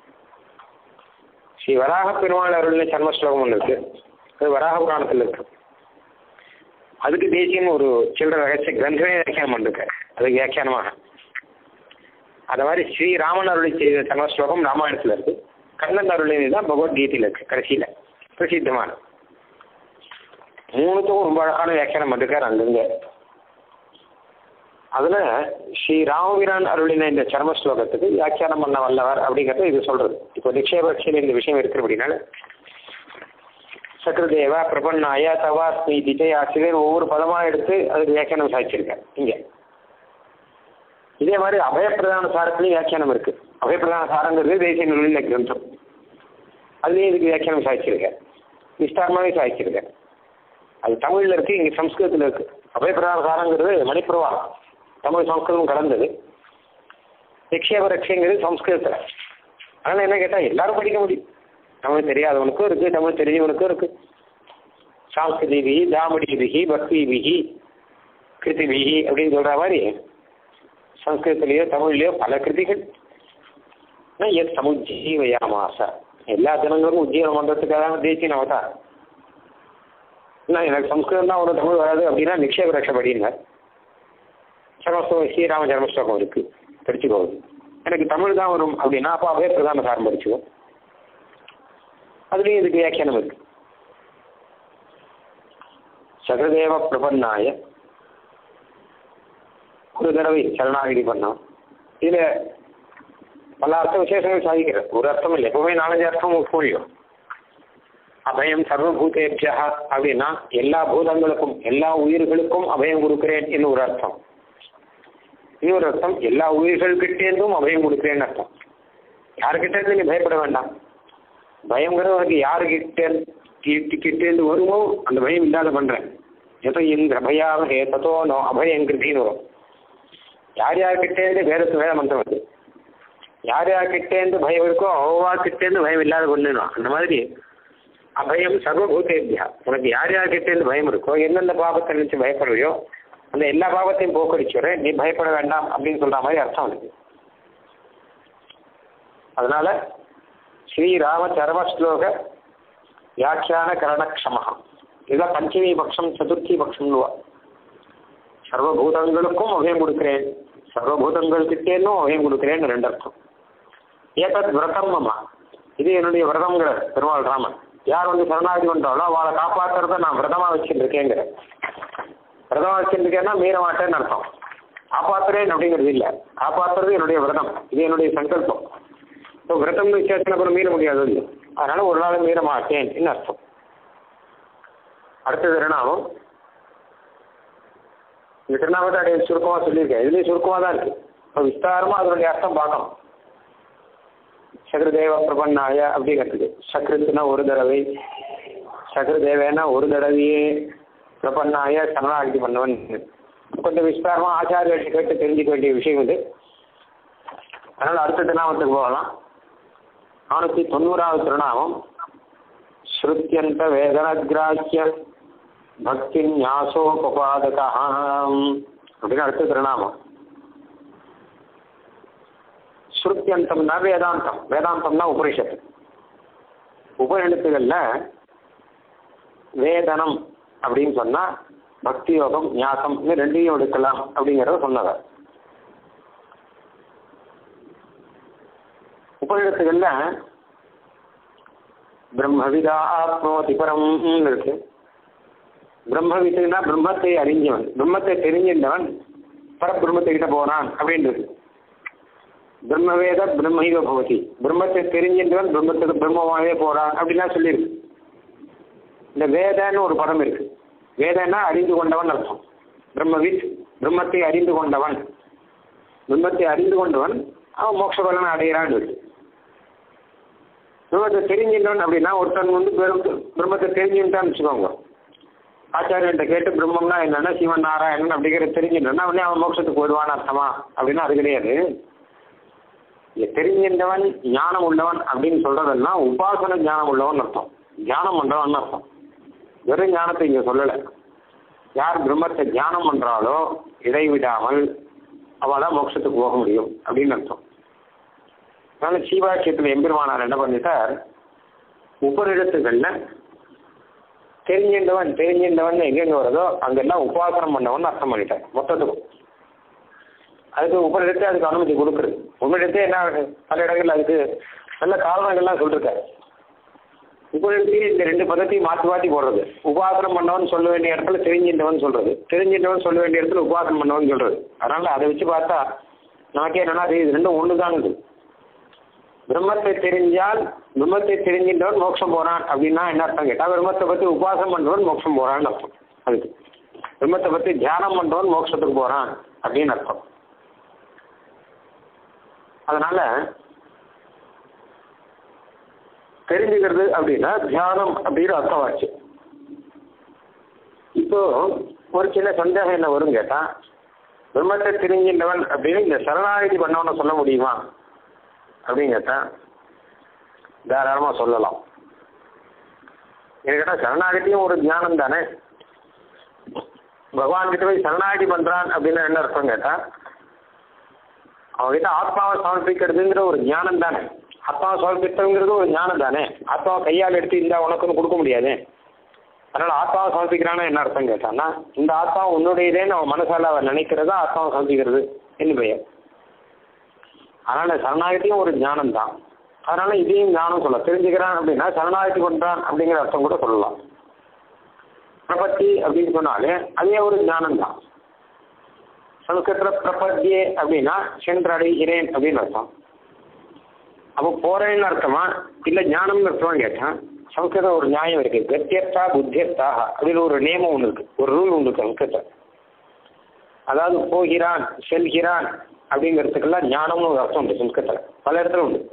ஸ்ரீ வராக பெருமாள் அருள்னு சர்ம ஸ்லோகம் ஒன்று இருக்கு. அது வராக புராணத்தில் இருக்கு. அதுக்கு தேசியம் ஒரு சில்லற ரகசிய கிரந்தமே வியாக்கியானம் பண்ணிருக்காரு. அதுக்கு வியாக்கியானமாக அதை மாதிரி ஸ்ரீராமன் அருளை செய்த சர்ம ஸ்லோகம் ராமாயணத்தில் இருக்கு. கண்ணன் அருளை தான் பகவத்கீதையில் இருக்கு கடைசியில் பிரசித்தமான. மூணுத்துக்கும் ரொம்ப அழகான வியாக்கியானம் பண்ணிருக்காரு அங்கங்க. அதில் ஸ்ரீ ராமவீரான் அருளின இந்த சர்ம ஸ்லோகத்துக்கு வியாக்கியானம் பண்ண வல்லவர் அப்படிங்கிறது இது சொல்றது. இப்போ நிக்ஷேபக்ஷியில் இந்த விஷயம் இருக்கு அப்படின்னால சக்கரதேவா பிரபன்னாயா தவாஸ்மி திஜை ஆசிரியர் ஒவ்வொரு பதமாக எடுத்து அதுக்கு வியாக்கியானம் சாதிச்சிருக்கார் இங்கே. இதே மாதிரி அபயப்பிரதான சாரத்துலேயும் வியாக்கியானம் இருக்கு. அபயப்பிரதான சாரங்கிறது தேசிய நூலில் கிரந்தம். அதுலேயும் இதுக்கு வியாக்கியானம் சாதிச்சிருக்கேன். விஸ்தாரமாகவே சாதிச்சிருக்கேன். அது தமிழில் இருக்குது, இங்கே சம்ஸ்கிருதத்தில் இருக்குது. அபயப்பிரதான சாரங்கிறது மணிப்பிரவாகம், தமிழ் சம்ஸ்கிருதம் கலந்தது. நிக்ஷேப ரக்ஷங்கிறது சம்ஸ்கிருதத்தில். அதனால் என்ன கேட்டால் எல்லாரும் படிக்க முடியும். தமிழ் தெரியாதவனுக்கும் இருக்குது, தமிழ் தெரிஞ்சவனுக்கும் இருக்குது. சாஸ்கிருதி விகி, தாமடி விகி, பக்தி விகி, கிருதி விகி அப்படின்னு சொல்கிற மாதிரி சம்ஸ்கிருதத்திலேயோ தமிழ்லையோ பல கிருதிகள். எஸ் சமுஜீவயாமாச, எல்லா ஜனங்களுக்கும் உஜ்ஜீவனம் பண்ணுறதுக்காக தேசிய அவதாரம். இல்லை எனக்கு சம்ஸ்கிருதம் தான் ஒரு தமிழ் வராது அப்படின்னா நிக்ஷேப ரக்ஷ படிங்க. சர்மஸ்லோகம் ஸ்ரீராம ஜன்மஸ்லோகம் இருக்குது, படிச்சுக்கோங்க. எனக்கு தமிழ் தான் வரும் அப்படின்னா அப்போ அவே பிரதான சாரம் படிச்சுக்கோ. அதுலேயும் இதுக்கு வியாக்கியானம் இருக்கு. சகதேவ பிரபன்னாய, ஒரு தடவை சரணாகதி பண்ணோம். இதில் பல அர்த்த விசேஷங்கள் சாதிக்கிறது. ஒரு அர்த்தம் இல்லை, எப்பவுமே நாலஞ்சு அர்த்தம் புரியும். அபயம் சர்வபூதேபியா அப்படின்னா எல்லா பூதங்களுக்கும் எல்லா உயிர்களுக்கும் அபயம் கொடுக்கிறேன் என்று ஒரு அர்த்தம். இன்னொரு அர்த்தம் எல்லா உயிர்கள்கிட்டேருந்தும் அபயம் கொடுக்கிறேன்னு அர்த்தம். யாருக்கிட்ட இருந்து நீ பயப்பட வேண்டாம். பயங்கிறது உனக்கு யாருக்கிட்ட கிட்டேருந்து வருமோ அந்த பயம் இல்லாத பண்ணுறேன். எதோ இந்த பயாக ஏதோ நோ அபயங்கிருத்தின்னு வரும். யார் யார்கிட்டேருந்து வேதத்து வேத மந்திரம் வருது. யார் யார்கிட்டேருந்து பயம் இருக்கோ அவ்வாக்கிட்டேருந்து பயம் இல்லாத கொண்டுணும். அந்த மாதிரி அபயம் சர்வபூதேபியா, உனக்கு யார் யார்கிட்டேருந்து பயம் இருக்கோ, எந்தெந்த பாவத்தை நினைச்சு பயப்படுறியோ அந்த எல்லா பாவத்தையும் போக்கடிச்சுறேன், நீ பயப்பட வேண்டாம் அப்படின்னு சொல்ற மாதிரி அர்த்தம் இருக்கு. அதனால ஸ்ரீராம சரம ஸ்லோக வியாக்கியான கரணக்ஷமகம், இதுதான் பஞ்சமி பட்சம் சதுர்த்தி பட்சம்னுவா. சர்வபூதங்களுக்கும் அபயம் கொடுக்கிறேன், சர்வபூதங்கள்கிட்டேன்னும் அபயம் கொடுக்கிறேன்னு ரெண்டு அர்த்தம். ஏதத் விரதம் அம்மா, இது என்னுடைய விரதங்கிற பெருமாள் ராமன். யார் வந்து சரணாகதி பண்றாளோ அவளை காப்பாற்றுறத நான் விரதமா வச்சுருக்கேங்கிற. விரதமா வச்சுருக்கேன்னா மீற மாட்டேன்னு அர்த்தம். காப்பாற்றுறேன் அப்படிங்கிறது இல்லை, காப்பாற்றுறது என்னுடைய விரதம், இது என்னுடைய சங்கல்பம். இப்போ விரதம் விசேஷனை கூட மீற முடியாது இல்லை, அதனால ஒரு நாள் மீற மாட்டேன் அர்த்தம். அடுத்தது திருநாமம். இந்த திருநாமத்தை அடைய சுருக்கமாக சொல்லியிருக்கேன், இதுலேயும் சுருக்கமாக தான் இருக்கு. இப்போ விஸ்தாரமாக அதனுடைய அர்த்தம் பார்க்கணும். சக்கரதேவ பிரபன்னாய அப்படிங்கிறதுக்கு சக்கரத்துனா ஒரு தடவை, சக்கரதேவேனா ஒரு தடவையே, பிரபன்னாய சரணாகதி பண்ணவன். கொஞ்சம் விஸ்தாரமாக ஆச்சாரியர்கள் கேட்டு தெரிஞ்சுக்க வேண்டிய விஷயம் இது. அதனால் அடுத்த திருநாமத்துக்கு போகலாம். நானூற்றி தொண்ணூறாவது திருநாமம் ஸ்ருத்யந்த வேதனகிராஹ்ய பக்தி ஞாசோபபாதகா அப்படின்னு அடுத்த திருநாமம். ஸ்ருத்யந்தம்னா வேதாந்தம், வேதாந்தம்னா உபனிஷத்து. உபநிஷத்துகளில் வேதனம் அப்படின்னு சொன்னால் பக்தி யோகம் ஞாசம் இது ரெண்டையும் எடுக்கலாம் அப்படிங்கிறத சொன்னவர். உபநிஷத்துகளில் பிரம்மவிதா ஆத்மோதி பரம் இருக்கு. பிரம்மவித்துனா பிரம்மத்தை அறிஞ்சவன், பிரம்மத்தை தெரிஞ்சிருந்தவன் பரபிரம்மத்துக்கிட்ட போறான் அப்படின்றது. பிரம்மவேத பிரம்மைவ பவதி, பிரம்மத்தை தெரிஞ்சின்றவன் பிரம்மத்துக்கு பிரம்மமாவே போறான் அப்படின்லாம் சொல்லியிருக்கு. இந்த வேதன்னு ஒரு படம் இருக்கு. வேதன்னா அறிந்து கொண்டவன் அர்த்தம். பிரம்மவித் பிரம்மத்தை அறிந்து கொண்டவன், பிரம்மத்தை அறிந்து கொண்டவன் அவன் மோட்ச பலனை அடையிறான்னு இருக்கு. பிரம்மத்தை தெரிஞ்சின்றவன் அப்படின்னா ஒருத்தன் வந்து பிரம்மத்தை தெரிஞ்சுட்டான்னு வச்சுக்கோங்க. ஆச்சாரியன்ட்ட கேட்டு பிரம்மம்னா என்னன்னா சிவன் நாராயணன் அப்படிங்கிறத தெரிஞ்சின்றவன் உடனே அவன் மோட்சத்துக்கு வருவான்னு அர்த்தமா அப்படின்னா அது கிடையாது. தெரிஞ்சின்றவன் ஞானம் உள்ளவன் அப்படின்னு சொல்றதெல்லாம் உபாசன ஞானம் உள்ளவன் அர்த்தம், தியானம் பண்றவன் அர்த்தம். வெறும் ஞானத்தை இங்க சொல்லலை. யார் பிரம்மத்தை தியானம் பண்றாலோ இடைவிடாமல் அவதான் மோட்சத்துக்கு போக முடியும் அப்படின்னு அர்த்தம். அதனால சீவாட்சியத்தில் எம்பெருமானார் என்ன பண்ணிட்டார், உபரிடத்துகள்ல தெரிஞ்சின்றவன் தெரிஞ்சின்றவன் எங்கெங்க வருதோ அங்கெல்லாம் உபாசனம் பண்ணவன் அர்த்தம் பண்ணிட்டார் மொத்தத்துக்கும். அதுக்கு உபரிடத்தை அதுக்கு அனுமதி கொடுக்குறது. உபரிடத்தை என்ன பல இடங்கள்ல அதுக்கு நல்ல காரணங்கள்லாம் சொல்லிருக்காரு. உபரிடத்தையும் இந்த ரெண்டு பதத்தையும் மாற்றி மாற்றி போடுறது. உபாசனம் பண்ணவன் சொல்ல வேண்டிய இடத்துல தெரிஞ்சின்றவன் சொல்றது, தெரிஞ்சின்றவன் சொல்ல வேண்டிய இடத்துல உபாசனம் பண்ணவன் சொல்றது. அதனால அதை வச்சு பார்த்தா நமக்கே என்னன்னா இது ரெண்டும் ஒண்ணுதானுது. பிரம்மத்தை தெரிஞ்சால் பிரம்மத்தை தெரிஞ்சின்றவன் மோட்சம் போறான் அப்படின்னா என்ன அர்த்தம் கேட்டா, பிரம்மத்தை பத்தி உபாசனம் பண்றவன் மோட்சம் போறான்னு அர்த்தம். அதுக்கு பிரம்மத்தை பத்தி தியானம் பண்றவன் மோட்சத்துக்கு போறான் அப்படின்னு அர்த்தம். அதனால தெரிஞ்சுக்கிறது அப்படின்னா தியானம் அப்படின்னு அர்த்தம் ஆச்சு. இப்போ ஒரு சின்ன சந்தேகம் என்ன வரும் கேட்டா, பிரம்மத்தை தெரிஞ்சின்றவன் அப்படின்னு இந்த சரணாகதி பண்ணவன சொல்ல முடியுமா அப்படின்னு கேட்டா தாராளமா சொல்லலாம். என்ன கேட்டா சரணாகதியும் ஒரு ஞானம் தானே. பகவான் கிட்ட போய் சரணாகதி பண்றான் அப்படின்னா என்ன அர்த்தம் கேட்டா, அவங்ககிட்ட ஆத்மாவை சமர்ப்பிக்கிறதுங்கிற ஒரு ஞானம் தானே. ஆத்மாவை சமர்ப்பித்தவங்கிறது ஒரு ஞானம் தானே. ஆத்மாவை கையால் எடுத்து இந்த உனக்குன்னு கொடுக்க முடியாது. அதனால ஆத்மாவை சமர்ப்பிக்கிறான்னா என்ன அர்த்தம் கேட்டான்னா, இந்த ஆத்மா உன்னுடையதேன்னு அவன் மனசால அவன் நினைக்கிறதா ஆத்மாவை சமர்ப்பிக்கிறது என்று பெயர். அதனால சரணாகதியும் ஒரு ஞானம் தான். அதனால இதையும் ஞானம் சொல்ல தெரிஞ்சுக்கிறான் அப்படின்னா சரணாகதி பண்றான் அப்படிங்கிற அர்த்தம் கூட சொல்லலாம். பிரபத்தி அப்படின்னு சொன்னாலே அதே ஒரு ஞானம் தான். சமஸ்கிருதத்துல பிரபத்தியே அப்படின்னா சென்றடைகிறேன் அப்படின்னு அர்த்தம். அப்போ போறேன்னு அர்த்தமா இல்லை ஞானம்னு அர்த்தமா கேட்டான். சமஸ்கிருதம் ஒரு நியாயம் இருக்கு, கத்தியர்த்தா புத்தியர்த்தா அப்படின்னு ஒரு நியமம் ஒன்று இருக்கு, ஒரு ரூல் ஒன்று இருக்கு சமஸ்கிருதம். அதாவது போகிறான் செல்கிறான் அப்படிங்கிறதுக்கெல்லாம் ஞானம்னு ஒரு அர்த்தம் உண்டு சமஸ்கிருதத்தில், பல இடத்துல உண்டு.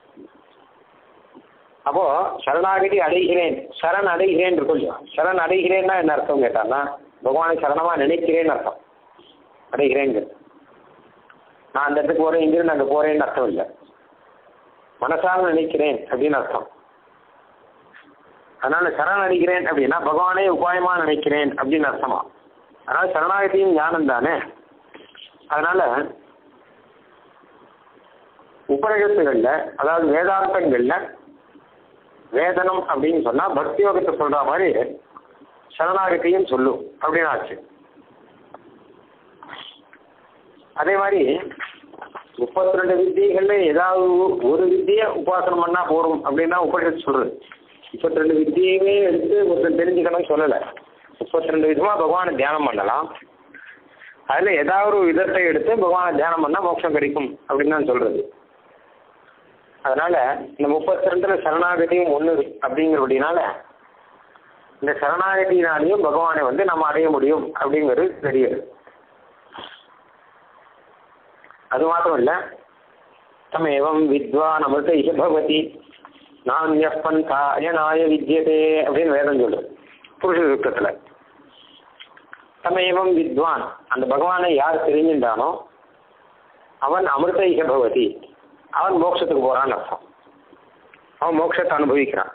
அப்போ சரணாகதி அடைகிறேன், சரண் அடைகிறேன் இருக்கும். சரண் அடைகிறேன்னா என்ன அர்த்தம் கேட்டான்னா, பகவானை சரணமா நினைக்கிறேன்னு அர்த்தம். அடைகிறேங்கிறது நான் அந்த இடத்துக்கு போறேன் இங்கிருந்து அங்கே போறேன்னு அர்த்தம் இல்லை, மனசால நினைக்கிறேன் அப்படின்னு அர்த்தம். அதனால சரண் அடைகிறேன் அப்படின்னா பகவானே உபாயமா நினைக்கிறேன் அப்படின்னு அர்த்தமா. அதனால சரணாகதியும் ஞானம் தானே. அதனால உபநிஷத்துகள்ல அதாவது வேதாந்தங்கள்ல வேதனம் அப்படின்னு சொன்னா பக்தி யோகத்தை சொல்ற மாதிரி சரணாகதியும் சொல்லும் அப்படின்னு ஆச்சு. அதே மாதிரி முப்பத்தி ரெண்டு வித்தியகள்ல ஏதாவது ஒரு வித்தியை உபாசனம் பண்ணா போறோம் அப்படின்னா உபநிஷத்து சொல்றது. முப்பத்தி ரெண்டு வித்தியையுமே எடுத்து ஒருத்தர் தெரிஞ்சுக்கணும்னு சொல்லலை. முப்பத்தி ரெண்டு விதமா பகவானை தியானம் பண்ணலாம். அதுல ஏதாவது ஒரு விதத்தை எடுத்து பகவானை தியானம் பண்ணா மோட்சம் கிடைக்கும் அப்படின்னு தான் சொல்றது. அதனால இந்த முப்பத்தி ரெண்டுல சரணாகதியும் ஒண்ணு அப்படிங்கிறபடினால இந்த சரணாகதியினாலையும் பகவானை வந்து நம்ம அடைய முடியும் அப்படிங்கிறது தெரியுது. அது மாத்திரம் இல்ல, தமேவம் வித்வான் அமிர்த பகவதி நான்ய பந்தாயனாய வித்யதே அப்படின்னு வேதம் சொல்லுது புருஷ சுத்தத்துல. தமேவம் வித்வான், அந்த பகவானை யார் தெரிஞ்சின்றானோ அவன் அமிர்த பகவதி, அவன் மோட்சத்துக்கு போறான்னு அர்த்தம். அவன் மோட்சத்தை அனுபவிக்கிறான்.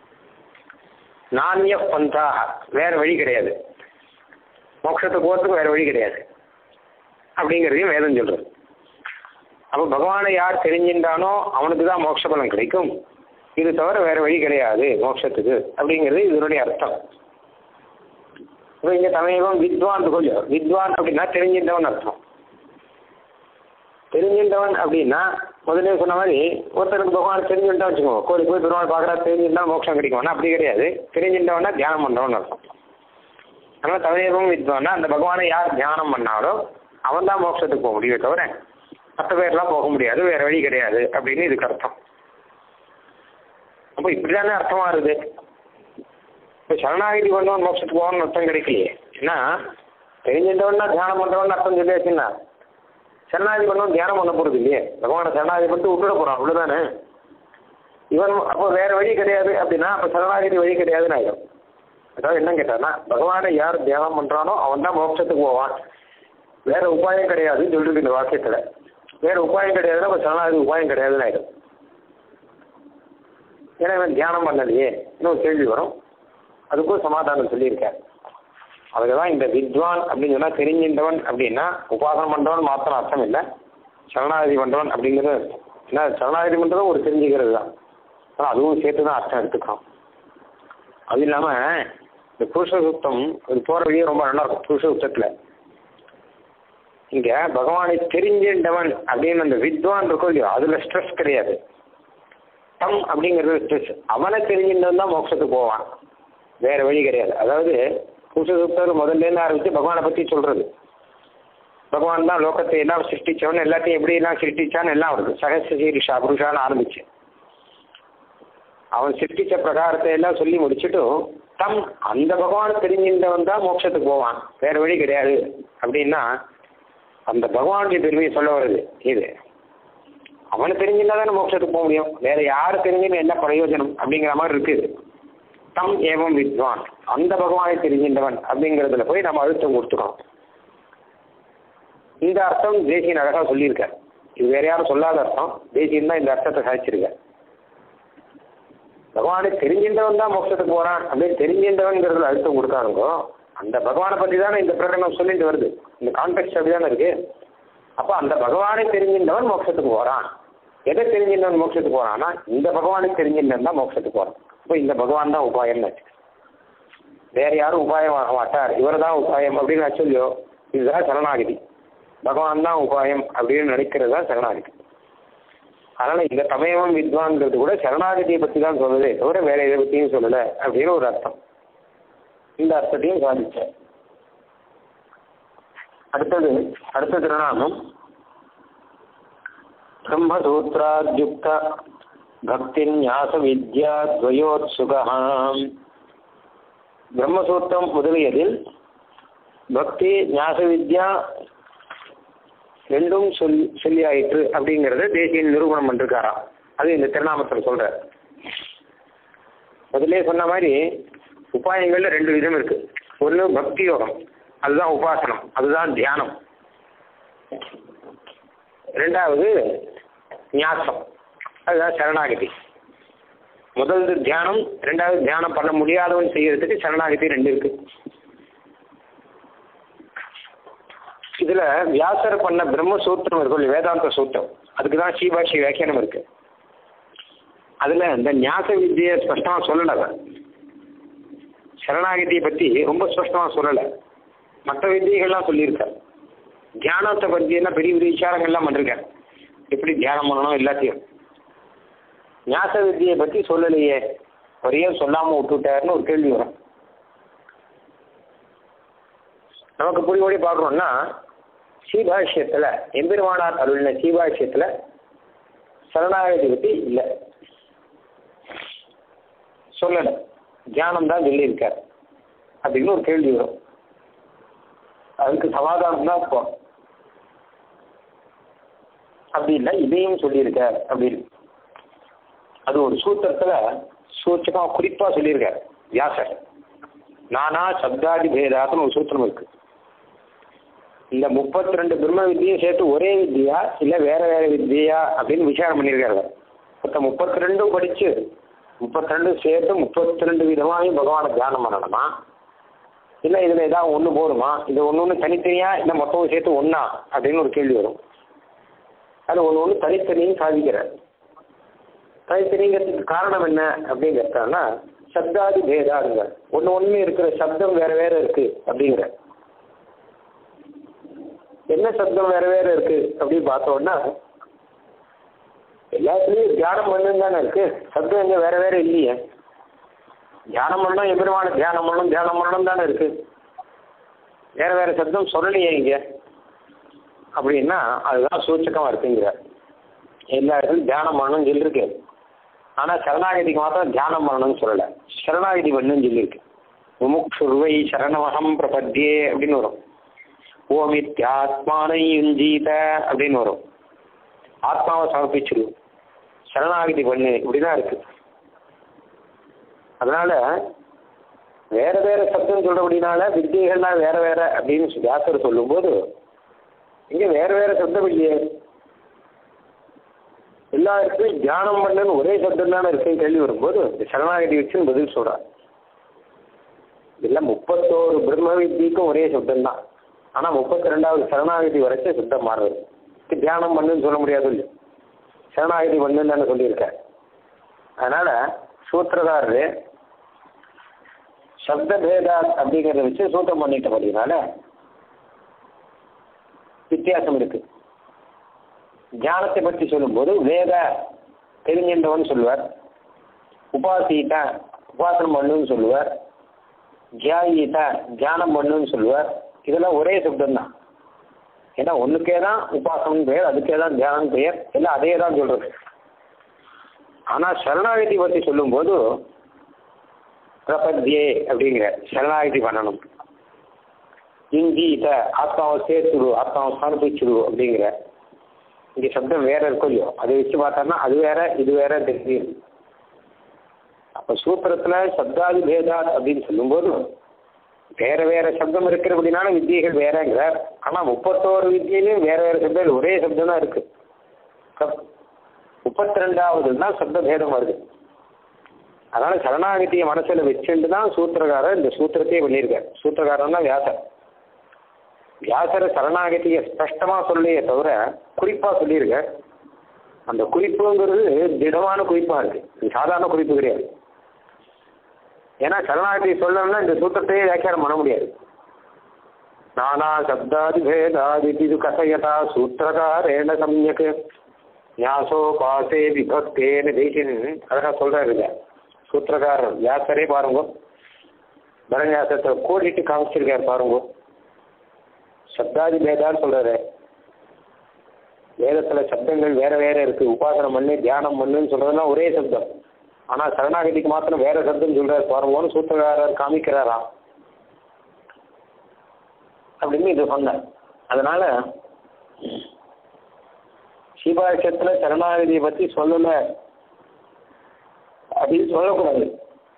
நான்ய பந்தாக, வேற வழி கிடையாது, மோட்சத்துக்கு போறதுக்கு வேற வழி கிடையாது அப்படிங்கிறதையும் வேதம் சொல்றது. அப்போ பகவானை யார் தெரிஞ்சின்றானோ அவனுக்கு தான் மோட்ச பலன் கிடைக்கும், இது தவிர வேற வழி கிடையாது மோட்சத்துக்கு அப்படிங்கிறது இதனுடைய அர்த்தம். இப்போ இங்க தமேவம் வித்வான் கொஞ்சம், வித்வான் அப்படின்னா தெரிஞ்சின்றவன் அர்த்தம். தெரிஞ்சின்றவன் அப்படின்னா முதலே சொன்ன மாதிரி ஒருத்தருக்கு பகவான் தெரிஞ்சுட்டா வச்சுக்கோங்க, கோயிலுக்கு போய் பெருமாள் பார்க்குறா தெரிஞ்சுட்டா மோட்சம் கிடைக்கும்னா அப்படி கிடையாது. தெரிஞ்சின்றவனா தியானம் பண்றவன் அர்த்தம். அதனால தமேவம் வித்வான்னா அந்த பகவானை யார் தியானம் பண்ணாலோ அவன் தான் மோட்சத்துக்கு போக முடியுமே தவிர மற்ற பேர்லாம் போக முடியாது, வேற வழி கிடையாது அப்படின்னு இதுக்கு அர்த்தம். அப்போ இப்படிதானே அர்த்தமா இருக்குது. இப்போ சரணாகிதி பண்ணவன் மோட்சத்துக்கு போகணும்னு அர்த்தம் கிடைக்கலையே. ஏன்னா தெரிஞ்சின்றவன்னா தியானம் பண்றவன் அர்த்தம் சொல்லியாச்சுன்னா சரணாகிதி பண்ணவன் தியானம் பண்ண போறது இல்லையே, பகவானை சரணாகிதி பண்ணிட்டு விட்டுட போறான் அவ்வளவுதானே. இவன் அப்போ வேற வழி கிடையாது அப்படின்னா அப்போ சரணாகிதி வழி கிடையாதுன்னு ஆயிடும். அதாவது என்ன கேட்டான்னா பகவானை யார் தியானம் பண்றானோ அவன் தான் மோட்சத்துக்கு போவான், வேற உபாயம் கிடையாதுன்னு சொல்லிருக்கு இந்த வாக்கியத்துல. வேற உபாயம் கிடையாதுன்னா அப்போ சரணாகிதி உபாயம் கிடையாதுன்னு ஆயிடும். ஏன்னா இவன் தியானம் பண்ணலையே இன்னும் கேள்வி வரும். அதுக்கும் சமாதானம் சொல்லியிருக்கேன். அதுக்குதான் இந்த வித்வான் அப்படின்னு சொன்னா தெரிஞ்சின்றவன் அப்படின்னா உபாசனம் பண்றவன் மாத்திரம் அர்த்தம் இல்லை, சரணாகதி பண்றவன் அப்படிங்கிறது அர்த்தம். ஏன்னா சரணாகதி பண்றதும் ஒரு தெரிஞ்சுக்கிறது தான், ஆனால் அதுவும் சேர்த்து தான் அர்த்தம் எடுத்துக்கலாம். அது இல்லாம இந்த புருஷ சுத்தம் இது போற வழியே ரொம்ப நல்லா இருக்கும். புருஷ சுத்தத்துல இங்க பகவானை தெரிஞ்சின்றவன் அப்படின்னு அந்த வித்வான் இருக்கும் இல்லையோ அதுல ஸ்ட்ரெஸ் கிடையாது. தம் அப்படிங்கிறது ஸ்ட்ரெஸ். அவனை தெரிஞ்சின்றவன் தான் மோட்சத்துக்கு போவான், வேற வழி கிடையாது. அதாவது புருஷ சுத்தர் முதல்ல இருந்து ஆரம்பிச்சு பகவானை பத்தி சொல்றது. பகவான் தான் லோகத்தை எல்லாம் சிருஷ்டிச்சவன், எல்லாத்தையும் எப்படி எல்லாம் சிருஷ்டிச்சான்னு எல்லாம் வருது. சகச சீரிஷா புருஷான்னு ஆரம்பிச்சு அவன் சிருஷ்டிச்ச பிரகாரத்தை எல்லாம் சொல்லி முடிச்சுட்டும் தம் அந்த பகவானை தெரிஞ்சின்றவன் தான் மோட்சத்துக்கு போவான், வேற வழி கிடையாது அப்படின்னா அந்த பகவானுடைய பெருமையை சொல்ல வருது. இது அவனை தெரிஞ்சிருந்தா தானே மோட்சத்துக்கு போக முடியும், வேற யாரு தெரிஞ்சுன்னு என்ன பிரயோஜனம் அப்படிங்கிற மாதிரி இருக்குது. தம் ஏவம் வித்வான் அந்த பகவானை தெரிஞ்சின்றவன் அப்படிங்கிறதுல போய் நம்ம அழுத்தம் கொடுத்துக்கணும். இந்த அர்த்தம் தேசியன் அழகா சொல்லியிருக்கார். இது வேற யாரும் சொல்லாத அர்த்தம், தேசியன் தான் இந்த அர்த்தத்தை சாதிச்சிருக்க. பகவானை தெரிஞ்சின்றவன் தான் மோட்சத்துக்கு போறான் அப்படின்னு தெரிஞ்சின்றவன்கிறதுல அழுத்தம் கொடுக்காருங்கோ. அந்த பகவானை பத்தி தானே இந்த பிரகடனம் சொல்லிட்டு வருது, இந்த கான்டெக்ட் அப்படிதானே இருக்கு. அப்போ அந்த பகவானை தெரிஞ்சின்றவன் மோட்சத்துக்கு போறான். எதை தெரிஞ்சின்றவன் மோட்சத்துக்கு போறான்னா இந்த பகவானை தெரிஞ்சின்றவன் தான் மோட்சத்துக்கு போறான். இப்போ இந்த பகவான் தான் உபாயம்னு வேற யாரும் உபாயம் ஆக மாட்டார், இவர் தான் உபாயம் அப்படின்னு சொல்லியோ இதுதான் சரணாகிதி. பகவான் தான் உபாயம் அப்படின்னு நினைக்கிறது தான் சரணாகிதி. அதனால இந்த தமயவம் வித்வான்கிறது கூட சரணாகிதியை பற்றி தான் சொல்லுதே தவிர வேற இதை பற்றியும் சொல்லலை அப்படின்னு ஒரு அர்த்தம். இந்த அர்த்தத்தையும் சாதிச்சார். அடுத்தது அடுத்த திருநாமம் பிரம்மசூத்ராத்யுக்த பக்தி ஞாச வித்யா துவயோத்சுகம். பிரம்மசூத்திரம் முதலியதில் பக்தி ஞாச வித்யா ரெண்டும் சொல் சொல்லியாயிற்று அப்படிங்கிறத தேசியன் நிரூபணம் பண்ணிருக்காராம். அது இந்த திருநாமத்தில் சொல்ற. முதலே சொன்ன மாதிரி உபாயங்கள்ல ரெண்டு விதம் இருக்கு. ஒன்று பக்தி யோகம், அதுதான் உபாசனம், அதுதான் தியானம். ரெண்டாவது ஞாசம், அதுதான் சரணாகதி. முதல் தியானம், ரெண்டாவது தியானம் பண்ண முடியாதவன் செய்யறதுக்கு சரணாகதி ரெண்டு இருக்கு. இதுல வியாசர் பண்ண பிரம்மசூத்திரம் இருக்கு, வேதாந்த சூத்திரம், அதுக்குதான் ஸ்ரீபாஷி வியாக்கியானம் இருக்கு. அதுல இந்த ஞாச வித்தியை ஸ்பஷ்டமா சொல்லல, சரணாகதியை பத்தி ரொம்ப ஸ்பஷ்டமா சொல்லல. மற்ற வித்தியெல்லாம் சொல்லியிருக்க. தியானத்தை பத்தி எல்லாம் பெரிய பெரிய விசாரங்கள்லாம் பண்ணிருக்கேன், எப்படி தியானம் பண்ணணும் எல்லாத்தையும். ஞாச வித்தியை பத்தி சொல்லலையே, ஒரே சொல்லாம விட்டுட்டாருன்னு ஒரு கேள்வி வரும். நமக்கு புரியோடி பார்க்கணும்னா ஸ்ரீபாஷ்யத்துல எம்பெருமானார் அருளின ஸ்ரீபாஷ்யத்துல சரணாகதி பத்தி இல்லை, சொல்லல, தியானம் தான் சொல்லியிருக்கார் அப்படின்னு ஒரு கேள்வி வரும். அதுக்கு சமாதானம் தான் இப்போ அப்படி இல்லை, இதையும் சொல்லியிருக்கார் அப்படின்னு. அது ஒரு சூத்திரத்துல சூச்சமா குறிப்பா சொல்லியிருக்கார் வியாசர். நானா சப்தாதி பேதாத்துன்னு ஒரு சூத்திரம் இருக்கு. இந்த முப்பத்தி ரெண்டு பிரம்ம வித்தியும் சேர்த்து ஒரே வித்தியா இல்ல வேற வேற வித்தியா அப்படின்னு விசாரம் பண்ணியிருக்காரு. மொத்தம் முப்பத்தி ரெண்டும் படிச்சு முப்பத்தி ரெண்டு சேர்த்து முப்பத்தி ரெண்டு விதமாயும் பகவானை தியானம் பண்ணணுமா, இல்லை இதுல ஏதாவது ஒன்று போதுமா, இது ஒன்று ஒன்று தனித்தனியா இல்லை மொத்தமும் சேர்த்து ஒன்னா அப்படின்னு ஒரு கேள்வி வரும். அது ஒன்று ஒன்று தனித்தனியும் சாதிக்கிறார். தனித்தனிங்கிறதுக்கு காரணம் என்ன அப்படின்னு கேட்டாங்கன்னா சப்தாதி பேதாங்க, ஒன்று ஒன்று இருக்கிற சப்தம் வேற வேற இருக்கு அப்படிங்கிற. என்ன சப்தம் வேற வேற இருக்கு அப்படின்னு பார்த்தோம்னா எல்லாத்துலேயும் தியானம் பண்ணணும் தானே இருக்கு, சப்தம் எங்க வேற வேற இல்லையே. தியானம் பண்ணணும், எம்பெருமான தியானம் பண்ணணும் தியானம் பண்ணணும் தானே இருக்கு, வேற வேற சப்தம் சொல்லலையே இங்க. அப்படின்னா அதுதான் சூச்சகமாக இருக்குங்கிறார். எல்லா இடத்துலையும் தியானம் பண்ணணும்னு சொல்லியிருக்கு. ஆனால் சரணாகதிக்கு மாத்திரம் தியானம் பண்ணணும்னு சொல்லலை, சரணாகதி பண்ணணும்னு சொல்லியிருக்கு. முமுக்ஷுர்வை சரணமகம் பிரபத்தியே அப்படின்னு வரும். ஓமித்யாத்மானை யுஞ்சீத அப்படின்னு வரும். ஆத்மாவை சமர்ப்பிச்சிரு, சரணாகதி பண்ணு, இப்படிதான் இருக்கு. அதனால வேற வேற சப்தம் சொல்றபடினால வித்தியைகள்லாம் வேற வேற அப்படின்னு வியாசர் சொல்லும்போது இங்க வேற வேற சப்தம் இல்லையே, எல்லா இடத்துலையும் தியானம் பண்ணு ஒரே சப்தம் தானே இருக்குன்னு கேள்வி வரும்போது சரணாகதி வச்சுன்னு பதில் சொல்றார். இதெல்லாம் முப்பத்தோரு பிரம்ம வித்தியக்கும் ஒரே சப்தம் தான். ஆனா முப்பத்தி ரெண்டாவது சரணாகதி வரைக்கும் சப்தம் மாறுறது. தியானம் பண்ணுன்னு சொல்ல முடியாது இல்லை, சரணாகதி பண்ணுன்னு தானே சொல்லியிருக்கேன். அதனால சூத்திரதாரரு சப்த பேதா அப்படிங்கிறத வச்சு சூத்திரம் பண்ணிட்ட அப்படின்னால வித்தியாசம் இருக்கு. தியானத்தை பற்றி சொல்லும்போது வேத தெரிஞ்சின்றவன் சொல்லுவார், உபாசீத உபாசனம் பண்ணுன்னு சொல்லுவார், தியாயீத தியானம் பண்ணுன்னு சொல்லுவார். இதெல்லாம் ஒரே சப்தம் தான். ஏன்னா ஒன்றுக்கே தான் உபாசனம் பெயர், அதுக்கே தான் தியானம் பெயர், எல்லாம் அதே தான் சொல்றது. ஆனால் சரணாகதி பற்றி சொல்லும்போது பிரபத்தியே அப்படிங்கிற சரணாகதி பண்ணணும், இங்கீத ஆத்மாவை சேர்த்துடு, ஆத்மாவை சமர்ப்பிச்சுடு அப்படிங்கிற இங்கே சப்தம் வேற இருக்கும் இல்லையோ, அதை வச்சு பார்த்தோம்னா அது வேற இது வேற தெரியும். அப்போ சூத்திரத்தில் சப்தாதி பேதாத் அப்படின்னு சொல்லும்போது வேற வேற சப்தம் இருக்கிறபடினால வித்தியைகள் வேறங்கிறார். ஆனால் முப்பத்தோரு வித்தியிலையும் வேற வேற சப்தம் ஒரே சப்தம் தான் இருக்கு. முப்பத்தி ரெண்டாவது தான் சப்த பேதம் வருது. அதனால சரணாகதியை மனசில் வச்சுட்டு தான் சூத்திரக்காரர் இந்த சூத்திரத்தையே பண்ணியிருக்கார். சூத்திரக்காரன் தான் வியாசர். வியாசரை சரணாகதியை ஸ்பஷ்டமாக சொல்லியே தவிர குறிப்பாக சொல்லியிருக்க. அந்த குறிப்புங்கிறது திடமான குறிப்பாக இருக்கு, இது சாதாரண குறிப்பு கிடையாது. ஏன்னா சரணாகதி சொல்லணும்னா இந்த சூத்திரத்தையே வியாக்கியானம் பண்ண முடியாது. நானா சப்தாதி பேதாதி இது கசயதா சூத்திரகாரேண சம்யக் ஞாசோ பாசே விபக்தேன்னு தேசின் அழகா சொல்றாரு சூத்திரக்காரர். வியாசரே பாருங்க, பரநியாசத்தை கோடிட்டு காமிச்சிருக்காரு பாருங்க. சப்தாதி பேதான்னு சொல்றாரு. வேதத்துல சப்தங்கள் வேற வேற இருக்கு, உபாசனம் பண்ணு தியானம் பண்ணுன்னு சொல்றதுலாம் ஒரே சப்தம். ஆனா சரணாகதிக்கு மாத்திரம் வேற சப்தம் சொல்றாரு பாருங்கன்னு சூத்திரக்காரர் காமிக்கிறாராம் அப்படின்னு இது சொன்னார். அதனால சீபாட்சத்துல சரணாகதியை பத்தி சொல்லல அப்படின்னு சொல்லக்கூடாது.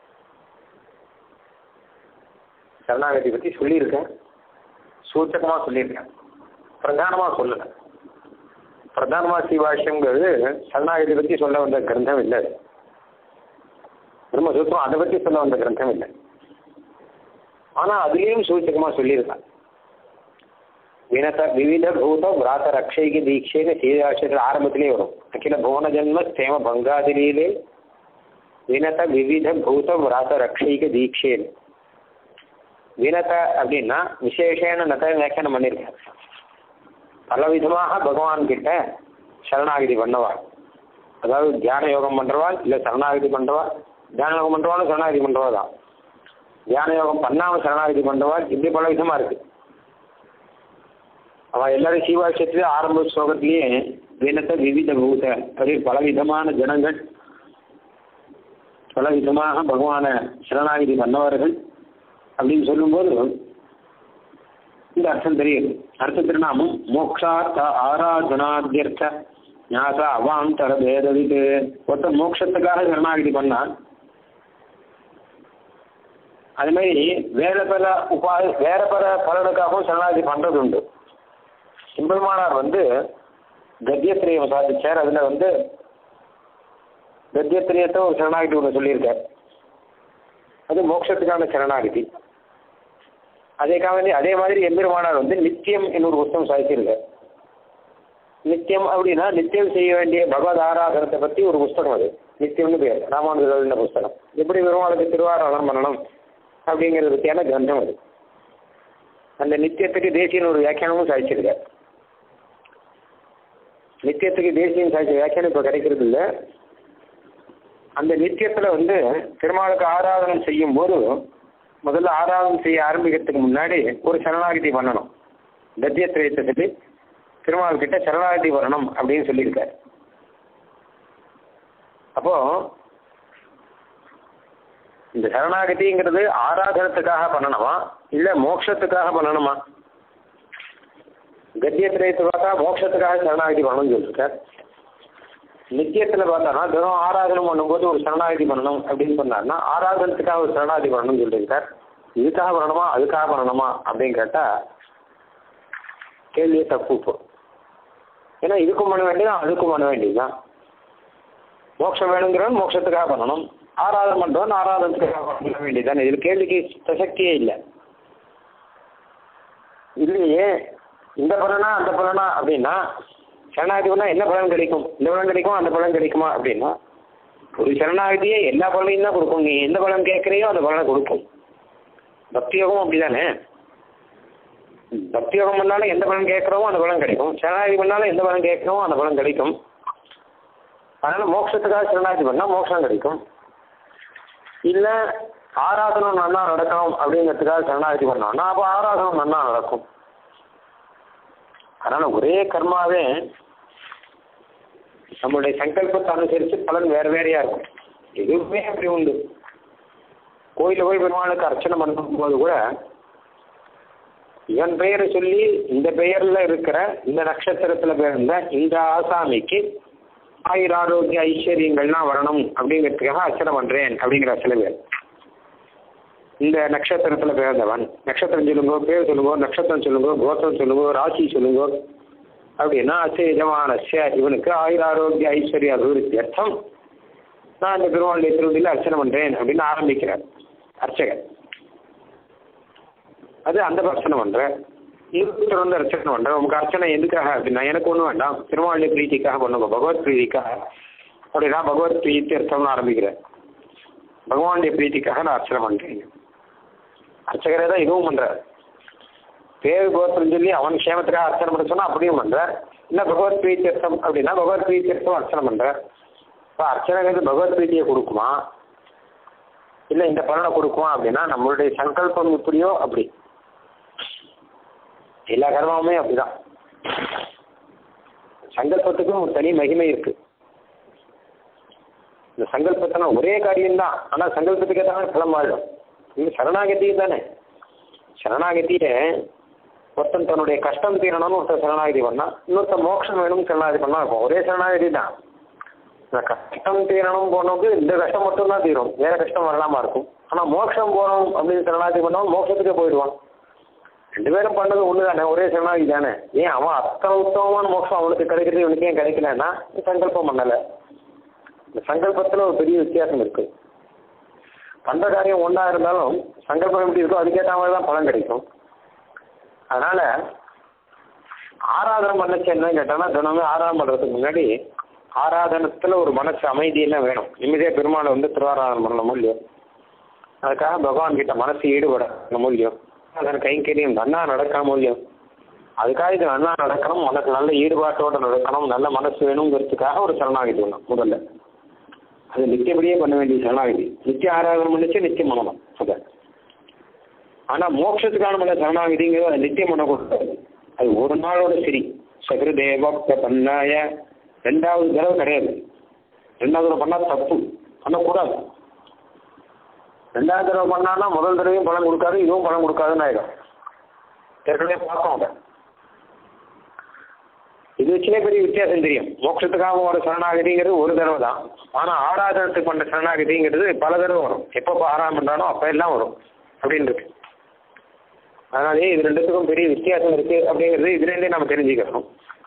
சரணாகதி பத்தி சொல்லியிருக்கேன், சூச்சகமா சொல்லியிருக்கேன், பிரதானமா சொல்லல. பிரதானமா சீபாஷ்யங்கிறது சரணாகதி பத்தி சொல்ல வந்த கிரந்தம் இல்லை, பிரம்மசூத்திரம் அதை பற்றி சொல்ல வந்த கிரந்தம் இல்லை. ஆனா அதுலேயும் சூச்சகமா சொல்லியிருக்கான். வினத விவித பூத விராத ரக்ஷைக்கு தீட்சைன்னு சீதாட்சத்தில் ஆரம்பத்திலே வரும். அகில புவன ஜன்ம சேம பங்காதிரியிலே வினத விவித பூத விராத ரக்ஷைக்கு தீட்சேன். வினத அப்படின்னா விசேஷன நத வியாக்கியானம் பண்ணியிருக்கேன். பலவிதமாக பகவான் கிட்ட சரணாகதி பண்ணவாள், அதாவது தியான யோகம் பண்றவாள், இல்லை சரணாகதி பண்றவாள். தியான யோகம் பண்றவாலும் சரணாகதி பண்றவா தான், தியான யோகம் பண்ணாமல் சரணாகதி பண்றவாள், இப்படி பல விதமா இருக்கு. அவன் எல்லாரும் சீவாட்சத்திலே ஆரம்ப ஸ்லோகத்திலேயே வினத்த விவித பூத அப்படின்னு பலவிதமான ஜனங்கள் பலவிதமாக பகவான சரணாகதி பண்ணவர்கள் அப்படின்னு சொல்லும்போது இந்த அர்த்தம் தெரியுது. அர்த்த திருநாமம் மோக்ஷார்த்த ஆராதனாத்தியர்த்த ஞாச அவாந்தர பேதவிது. ஒருத்த மோட்சத்துக்காக சரணாகதி பண்ணான், அது மாதிரி வேற பல உபா வேற பல பலனுக்காகவும் சரணாகதி பண்றது உண்டு. சிம்பெருமானார் வந்து கத்தியத்திரியம் சாதிச்சார். அதுல வந்து கத்தியத்திரியத்தை ஒரு சரணாகதி ஒன்று சொல்லியிருக்கார், அது மோட்சத்துக்கான சரணாகதி. அதேக்காக அதே மாதிரி எம்பெருமானார் வந்து நித்தியம் என்னொரு புத்தகம் சாதிச்சிருக்கார். நித்தியம் அப்படின்னா நித்தியம் செய்ய வேண்டிய பகவத் ஆராதனத்தை பற்றி ஒரு புஸ்தகம், அது நித்தியம்னு பேர், ராமானுஜர் புஸ்தகம். எப்படி பெருமாளுக்கு திருவாராதனம் பண்ணணும் அப்படிங்கிறத பற்றியான கிரந்தம் அது. அந்த நித்தியத்துக்கு தேசியன்னு ஒரு வியாக்கியானமும் சாதிச்சிருக்கார். நித்தியத்துக்கு தேசியம் சாதிச்ச வியாக்கியானம் இப்போ கிடைக்கிறது இல்லை. அந்த நித்தியத்தில் வந்து பெருமாளுக்கு ஆராதனம் செய்யும் போது முதல்ல ஆராதனை செய்ய ஆரம்பிக்கிறதுக்கு முன்னாடி ஒரு சரணாகதி பண்ணணும். கத்தியத்திரயத்தை சொல்லி திருமால் கிட்ட சரணாகதி வரணும் அப்படின்னு சொல்லியிருக்காரு. அப்போ இந்த சரணாகதிங்கிறது ஆராதனத்துக்காக பண்ணணுமா இல்லை மோட்சத்துக்காக பண்ணணுமா? கத்தியத்திரயத்தில் பார்த்தா மோட்சத்துக்காக சரணாகதி பண்ணணும்னு சொல்லியிருக்கார். நித்தியத்தில் பார்த்தோன்னா தினம் ஆராதனம் பண்ணும்போது ஒரு சரணாகதி பண்ணணும் அப்படின்னு சொன்னார்னா ஆராதனத்துக்காக ஒரு சரணாகதி பண்ணணும்னு சொல்லியிருக்கார். இதுக்காக பண்ணணுமா அதுக்காக பண்ணணுமா அப்படின்னு கேட்டால் கேள்வியே தப்பு. இப்போ ஏன்னா இதுக்கும் பண்ண வேண்டியதான் அதுக்கும் பண்ண வேண்டியதுதான். மோட்சம் வேணுங்கிறவன் மோட்சத்துக்காக பண்ணணும், ஆராதனை பண்ணுறவன் ஆராதனத்துக்காக பண்ண வேண்டியதுதான். இதில் கேள்விக்கு பிரசக்தியே இல்லை. இல்லையே இந்த பலனா அந்த பலனா அப்படின்னா சரணாகதி பண்ணால் என்ன பலன் கிடைக்கும், இந்த பலன் கிடைக்கும் அந்த பலன் கிடைக்குமா அப்படின்னா ஒரு சரணாகதியே எல்லா பலனையும் தான் கொடுக்கும். நீ எந்த பலன் கேட்குறியோ அந்த பலனை கொடுக்கும். பக்தியோகம் அப்படிதானே, பக்தியோகம் பண்ணாலும் எந்த பலன் கேட்குறோமோ அந்த பலன் கிடைக்கும், சரணாகதி பண்ணாலும் எந்த பலன் கேட்குறோமோ அந்த பலன் கிடைக்கும். அதனால் மோட்சத்துக்காக சரணாகதி பண்ணால் மோட்சம் கிடைக்கும். இல்லை ஆராதனம் நல்லா நடக்கணும் அப்படிங்கிறதுக்காக சரணாகதி பண்ணோம்னா அப்போ ஆராதனம் நல்லா நடக்கும். அதனால் ஒரே கர்மாவே நம்மளுடைய சங்கல்பத்தை அனுசரித்து பலன் வேறு வேறையாக இருக்கும். எதுவுமே அப்படி உண்டு. கோயிலில் போய் பெருமாளுக்கு அர்ச்சனை பண்ணும்போது கூட இவன் பெயரை சொல்லி இந்த பெயரில் இருக்கிற இந்த நட்சத்திரத்தில் பிறந்த இந்த ஆசாமிக்கு ஆயுர் ஆரோக்கிய ஐஸ்வர்யங்கள்லாம் வரணும் அப்படிங்கிறதுக்காக அர்ச்சனை பண்ணுறேன் அப்படிங்கிற சில பேர். இந்த நட்சத்திரத்தில் பிறந்தவன் நட்சத்திரம் சொல்லுங்கோ, பேர் சொல்லுங்கோ, நட்சத்திரம் சொல்லுங்கோ, கோத்திரம் சொல்லுங்கோ, ராசி சொல்லுங்கோ அப்படின்னா அசேஜமானஸ்ய இவனுக்கு ஆயுர் ஆரோக்கிய ஐஸ்வர்ய அபிவிருத்தி அர்த்தம் நான் இந்த பெருமாளுடைய திருவடியில் அர்ச்சனை பண்ணுறேன் அப்படின்னு ஆரம்பிக்கிறார் அர்ச்சகர். அது அந்த அர்ச்சனை பண்ணுறேன், இன்னொருத்தர் வந்து அர்ச்சனை பண்ணுறேன். உங்க அர்ச்சனை எதுக்காக அப்படின்னா எனக்கு ஒன்றும் வேண்டாம், திருமாவளி பிரீத்திக்காக பண்ணுங்க, பகவத் பிரீதிக்காக அப்படின்னா பகவத் பிரீத்தி அர்த்தம்னு ஆரம்பிக்கிறேன். பகவானுடைய பிரீத்திக்காக நான் அர்ச்சனை பண்ணுறேன். அர்ச்சகரே தான் இதுவும் பண்ணுறார். பேர் கோத்திரம் சொல்லி அவன் க்ஷேமத்துக்காக அர்ச்சனை பண்ண சொன்னால் அப்படியும் பண்ணுறார். இல்லை பகவத் பிரீத்தி அர்த்தம் அப்படின்னா பகவத் பிரீத்தி அர்த்தம் அர்ச்சனை பண்ணுறார். இப்போ அர்ச்சனைங்கிறது பகவத் பிரீத்தியை கொடுக்குமா இல்லை இந்த பலனை கொடுக்குமா அப்படின்னா நம்மளுடைய சங்கல்பம் எப்படியோ அப்படி. எல்லா கர்மாவுமே அப்படிதான். சங்கல்பத்துக்கும் ஒரு தனி மகிமை இருக்கு. இந்த சங்கல்பத்தினா ஒரே காரியம்தான், ஆனால் சங்கல்பத்துக்கு ஏதாவது பலம் மாறிடும். இது சரணாகதி தானே. சரணாகதியை ஒருத்தன் தன்னுடைய கஷ்டம் தீரணும்னு ஒருத்தர் சரணாகதி பண்ணா, இன்னொருத்தர் மோட்சம் வேணும்னு சரணாகதி பண்ணா இருக்கும். ஒரே சரணாகதி தான். இந்த கஷ்டம் தீரணும் போனவங்க இந்த கஷ்டம் மட்டும்தான் தீரும், வேற கஷ்டம் வரலாமா இருக்கும். ஆனால் மோட்சம் போகணும் அப்படின்னு சரணாகதி பண்ணவங்க மோட்சத்துக்கே போயிடுவான். ரெண்டு பேரும் பண்ணது ஒன்று தானே, ஒரே சரணாகதி தானே. ஏன் அவன் அத்தனை உத்தமமான மோட்சம் அவனுக்கு கிடைக்கிறது இவனுக்கு ஏன் கிடைக்கலன்னா சங்கல்பம் பண்ணலை. இந்த சங்கல்பத்தில் ஒரு பெரிய வித்தியாசம் இருக்கு. பண்ற காரியம் ஒன்றா இருந்தாலும் சங்கல்பம் எப்படி இருக்கோ அதுக்கேற்ற மாதிரி தான் பலன் கிடைக்கும். அதனால ஆராதனை பண்ணச்சு என்ன கேட்டோம்னா தினமே ஆராதனை பண்ணுறதுக்கு முன்னாடி ஆராதனத்தில் ஒரு மனசு அமைதியெல்லாம் வேணும். நிம்மதியாக பெருமாளை வந்து திருவாராதனை பண்ணணும் இல்லையோ, அதுக்காக பகவான் கிட்ட மனசு ஈடுபடணும் இல்லையோ, அதன் கைங்கரியம் நன்னா நடக்காமோ இல்லையோ, அதுக்காக இது நன்னா நடக்கணும், உனக்கு நல்ல ஈடுபாட்டோடு நடக்கணும், நல்ல மனசு வேணுங்கிறதுக்காக ஒரு சரணாகதி வேணும் முதல்ல. அது நித்தியப்படியே பண்ண வேண்டிய சரணாகதி. நித்திய ஆராதனை பண்ணிச்சு நித்தியம் பண்ணணும் அதை. ஆனால் மோட்சத்துக்கான மன சரணாகதிங்கிறது அது நித்தியம் பண்ணக்கூடாது. அது ஒரு நாளோட சரி. சகிருதேவ பண்ணாய ரெண்டாவது தடவை கிடையாது. ரெண்டாவது தடவை பண்ணால் தப்பு, பண்ணக்கூடாது. ரெண்டாவது தடவை பண்ணான்னா முதல் தடவையும் பலன் கொடுக்காது, இதுவும் பலன் கொடுக்காதுன்னு ஆயிடும். ஏற்கனவே பார்க்கணும் அதை. இது வச்சுனே பெரிய வித்தியாசம் தெரியும். மோட்சத்துக்காக ஒரு சரணாகதிங்கிறது ஒரு தடவை தான். ஆனால் ஆராதனத்துக்கு பண்ண சரணாகதிங்கிறது பல தடவை வரும். எப்போ ஆராதனை பண்ணுறானோ அப்போ எல்லாம் வரும் அப்படின்னு இருக்கு. அதனாலே இது ரெண்டுத்துக்கும் பெரிய வித்தியாசம் இருக்கு அப்படிங்கிறது இதுலேருந்தே நம்ம தெரிஞ்சுக்கணும்.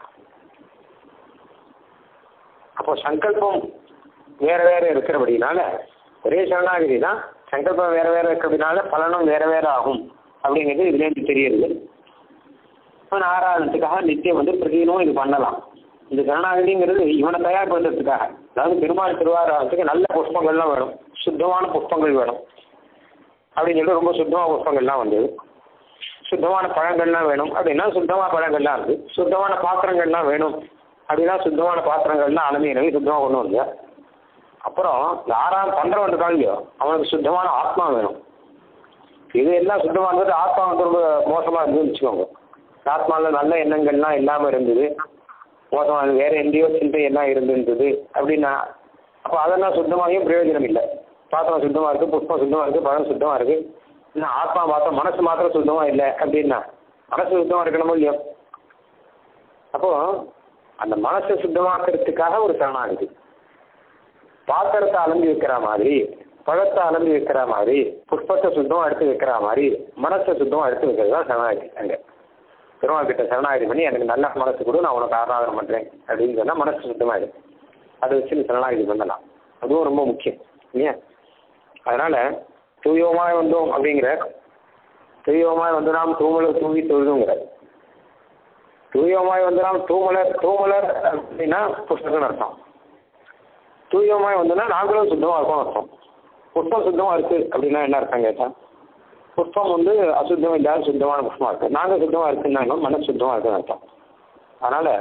அப்போ சங்கல்பம் வேற வேற இருக்கிறபடினால ஒரே சரணாகதி தான், சங்கல்பம் வேற வேற இருக்கிறதுனால பலனும் வேற வேற ஆகும் அப்படிங்கிறது இதுலேருந்து தெரியுது. இவன் ஆராதனத்துக்காக நித்தியம் வந்து பிரதிதினமும் இது பண்ணலாம். இந்த சரணாகதிங்கிறது இவனை தயார் பண்ணுறதுக்காக, அதாவது பெருமாள் திருவாராதனத்துக்கு நல்ல புஷ்பங்கள்லாம் வேணும், சுத்தமான புஷ்பங்கள் வேணும் அப்படின்னு சொல்லி ரொம்ப சுத்தமான புஷ்பங்கள்லாம் வந்தது. சுத்தமான பழங்கள்லாம் வேணும் அப்படின்னா சுத்தமான பழங்கள்லாம் இருக்குது. சுத்தமான பாத்திரங்கள்லாம் வேணும் அப்படின்னா சுத்தமான பாத்திரங்கள்லாம் அலமீனவை சுத்தமாக கொண்டு வந்து. அப்புறம் இந்த ஆறாம் பண்றவன் இருக்காங்க அவனுக்கு சுத்தமான ஆத்மா வேணும். இது எல்லாம் சுத்தமாக இருந்தது, ஆத்மா வந்து ரொம்ப மோசமாக இருந்துன்னு வச்சுக்கோங்க. ஆத்மாவில் நல்ல எண்ணங்கள்லாம் இல்லாமல் இருந்தது, மோசமான வேற எங்கேயோ சிந்தை எல்லாம் இருந்திருந்தது அப்படின்னா அப்போ அதெல்லாம் சுத்தமாகியும் பிரயோஜனம் இல்லை. பாத்திரம் சுத்தமாக இருக்குது, புஷ்பம் சுத்தமாக இருக்குது, பழம் சுத்தமாக இருக்குது, இல்லை ஆத்மா மாத்திரம் மனசு மாத்திரம் சுத்தமாக இல்லை அப்படின்னா மனசு சுத்தமாக இருக்கணுமோ இல்லையோ. அப்போ அந்த மனசை சுத்தமாக்குறதுக்காக ஒரு சரணாகதி. பாத்திரத்தை அலம்பி வைக்கிற மாதிரி, பழத்தை அலம்பி வைக்கிற மாதிரி, புஷ்பத்தை சுத்தமாக எடுத்து வைக்கிற மாதிரி மனசை சுத்தமாக எடுத்து வைக்கிறது தான் சரணாகதி. அங்கே பெருமாள் கிட்ட சரணாகதி பண்ணி எனக்கு நல்ல மனசு கூட நான் உனக்கு ஆராதனை பண்ணுறேன் அப்படின்னு சொன்னால் மனசு சுத்தமாகிடும். அதை வச்சு நீ சரணாகதி பண்ணலாம். அதுவும் ரொம்ப முக்கியம் இல்லையா? அதனால் தூயோமாய் வந்தோம் அப்படிங்கிற தூயோமாய் வந்து நாம் தூமலர் தூவி தொழுதுங்கிற தூயோமாய் வந்து நாம் தூமலர் தூமலர் அப்படின்னா புஷ்பம்னு அர்த்தம். தூயோமாய் வந்தோம்னா நாங்களும் சுத்தமாக இருக்கோம் அர்த்தம். புஷ்பம் சுத்தமாக இருக்குது அப்படின்னா என்ன அர்த்தம் கேட்டால், புஷ்பம் வந்து அசுத்தம் இல்லாத சுத்தமான புஷ்பமாக இருக்குது, நாங்கள் சுத்தமாக இருக்குன்னாலும் மனசு சுத்தமாக இருக்குன்னு அர்த்தம். அதனால்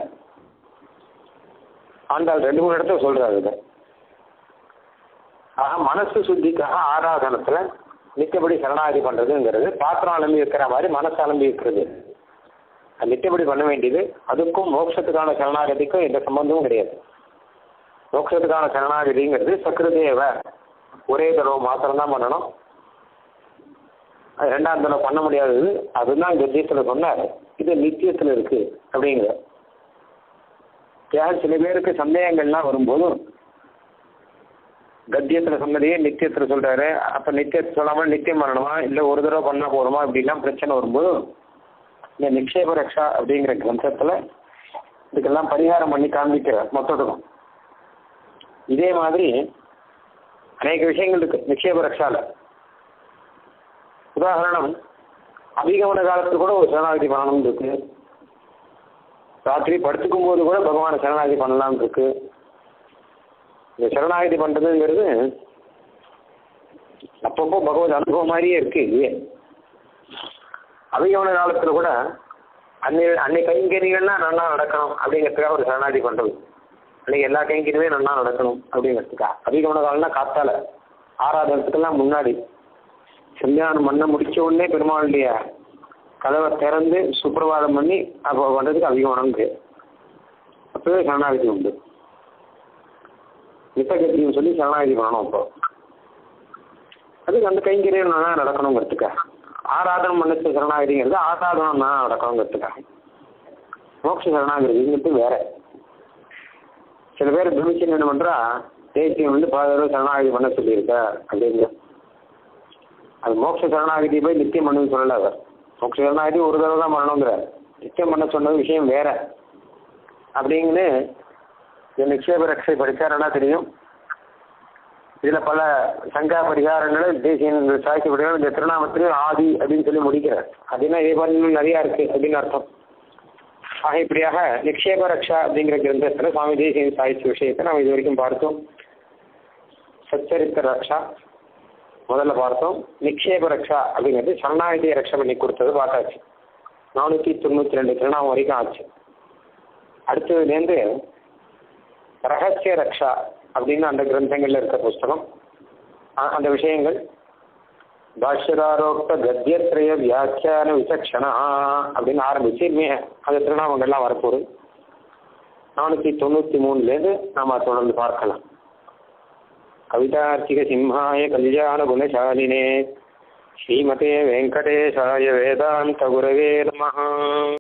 ஆண்டாள் ரெண்டு மூணு இடத்துல சொல்கிறாரு இதை. ஆக மனசு சுத்திக்காக ஆராதனத்தில் நித்தபடி சரணாகதி பண்ணுறதுங்கிறது பாத்திரம் அலம்பி வைக்கிற மாதிரி மனசு அலம்பி வைக்கிறது. அது நித்தபடி பண்ண வேண்டியது. அதுக்கும் மோட்சத்துக்கான சரணாகதிக்கும் எந்த சம்பந்தமும் கிடையாது. மோட்சத்துக்கான சரணாகதிங்கிறது சக்கரதேவ ஒரே தடவை மாத்திரம்தான் பண்ணணும், அது ரெண்டாம் தடவை பண்ண முடியாதது. அதுதான் கத்தியத்தில் சொன்னார். இது நித்தியத்தில் இருக்குது அப்படிங்கிற சில பேருக்கு சந்தேகங்கள்லாம் வரும்போதும் கத்தியத்தில் சொன்னதையே நித்தியத்தில் சொல்கிறாரு. அப்போ நித்தியத்தை சொல்லாமல் நித்தியம் பண்ணணுமா, இல்லை ஒரு தடவை பண்ணால் போகணுமா இப்படிலாம் பிரச்சனை வரும்போது இந்த நிக்ஷேப ரக்ஷா அப்படிங்கிற கிரந்தத்தில் இதுக்கெல்லாம் பரிகாரம் பண்ணி காண்பிக்கிறார் மொத்தத்துக்கும். இதே மாதிரி அநேக விஷயங்கள் இருக்குது நிக்ஷேப ரக்ஷாவில். உதாரணம், அபிகமன காலத்தில் கூட ஒரு சரணாகதி பண்ணணும் இருக்கு. ராத்திரி படுத்துக்கும் போது கூட பகவானை சரணாகதி பண்ணலாம்னு இருக்கு. இந்த சரணாகதி பண்ணுறதுங்கிறது அப்பப்போ பகவத் அனுபவம் மாதிரியே இருக்கு இல்லையே. அபிகமன காலத்தில் கூட அன்னை அன்னை கைங்கரிகள்லாம் நல்லா நடக்கணும் அப்படிங்கிறதுக்காக ஒரு சரணாகதி பண்ணுறது. அன்னைக்கு எல்லா கைங்கரியுமே நல்லா நடக்கணும் அப்படிங்கிறதுக்காக அபிகமன காலம்னா காத்தால ஆராதனத்துக்கெல்லாம் முன்னாடி சந்தியானம் பண்ண முடிச்ச உடனே பெருமாளுடைய கதவை திறந்து சுப்பிரபாதம் பண்ணி அப்போ பண்ணுறதுக்கு அபிகமனம் பேர். அப்போவே சரணாகதி உண்டு. நித்தகத்தின்னு சொல்லி சரணாகதி பண்ணணும். அப்போ அதுக்கு அந்த கைங்கரியம் நல்லா நடக்கணுங்கிறதுக்காக. ஆராதனம் பண்ண சரணாகதிங்கிறது ஆராதனம் தான் நடக்கணுங்கிறதுக்காக. மோட்ச சரணாகதிங்கிறது வேற. சில பேர் பிரமிச்சு என்ன பண்ணுறா, தேசியம் வந்து பல தடவை சரணாகதி பண்ண சொல்லியிருக்க அப்படிங்கிற. அது மோட்ச சரணாகதி போய் நித்தியம் பண்ணுன்னு சொல்லலை அவர். மோட்ச சரணாகதி ஒரு தடவை தான் பண்ணணுங்கிறார். நித்தியம் பண்ண சொன்னது விஷயம் வேற அப்படிங்கன்னு இந்த நிக்ஷேப ரக்ஷை படித்தாருன்னா தெரியும். இதில் பல சங்கா பரிகாரங்களை தேசியன் சாய்ச்சி படிகாரம் இந்த திருநாமத்திலையும் ஆதி அப்படின்னு சொல்லி முடிக்கிறார். அப்படின்னா இதே மாதிரி நிறையா இருக்குது அப்படின்னு அர்த்தம். ஆக இப்படியாக நிக்ஷேப ரக்ஷா அப்படிங்கிற கிரந்தத்தில் சுவாமி தேசியன் சாய்ச்சி விஷயத்தை நாம் இது வரைக்கும் பார்த்தோம். சச்சரித்த ரக்ஷா முதல்ல பார்த்தோம். நிக்ஷேப ரக்ஷா அப்படிங்கிறது சரணாகதியை ரக்ஷா பண்ணி கொடுத்தது பார்த்தாச்சு. நானூற்றி தொண்ணூற்றி ரெண்டு திருநாமம் வரைக்கும் ஆச்சு. அடுத்ததுலேருந்து ரகசிய ரக்ஷா அப்படின்னு அந்த கிரந்தங்களில் இருக்க புஸ்தகம், அந்த விஷயங்கள் பாஷ்யதாரோக்த கத்தியத்ரய வியாக்கியான விசக்ஷணா அப்படின்னு ஆரம்பிச்சு இனிமே அந்த திருநாமங்கள்லாம் வரப்போகுது. நானூற்றி தொண்ணூற்றி மூணுலேருந்து நாம் தொடர்ந்து பார்க்கலாம். கவிதார்த்திக சிம்ஹாய கல்யாண குணசாலினே ஸ்ரீமதே வெங்கடேசாய வேதாந்த குரவே நமஹ.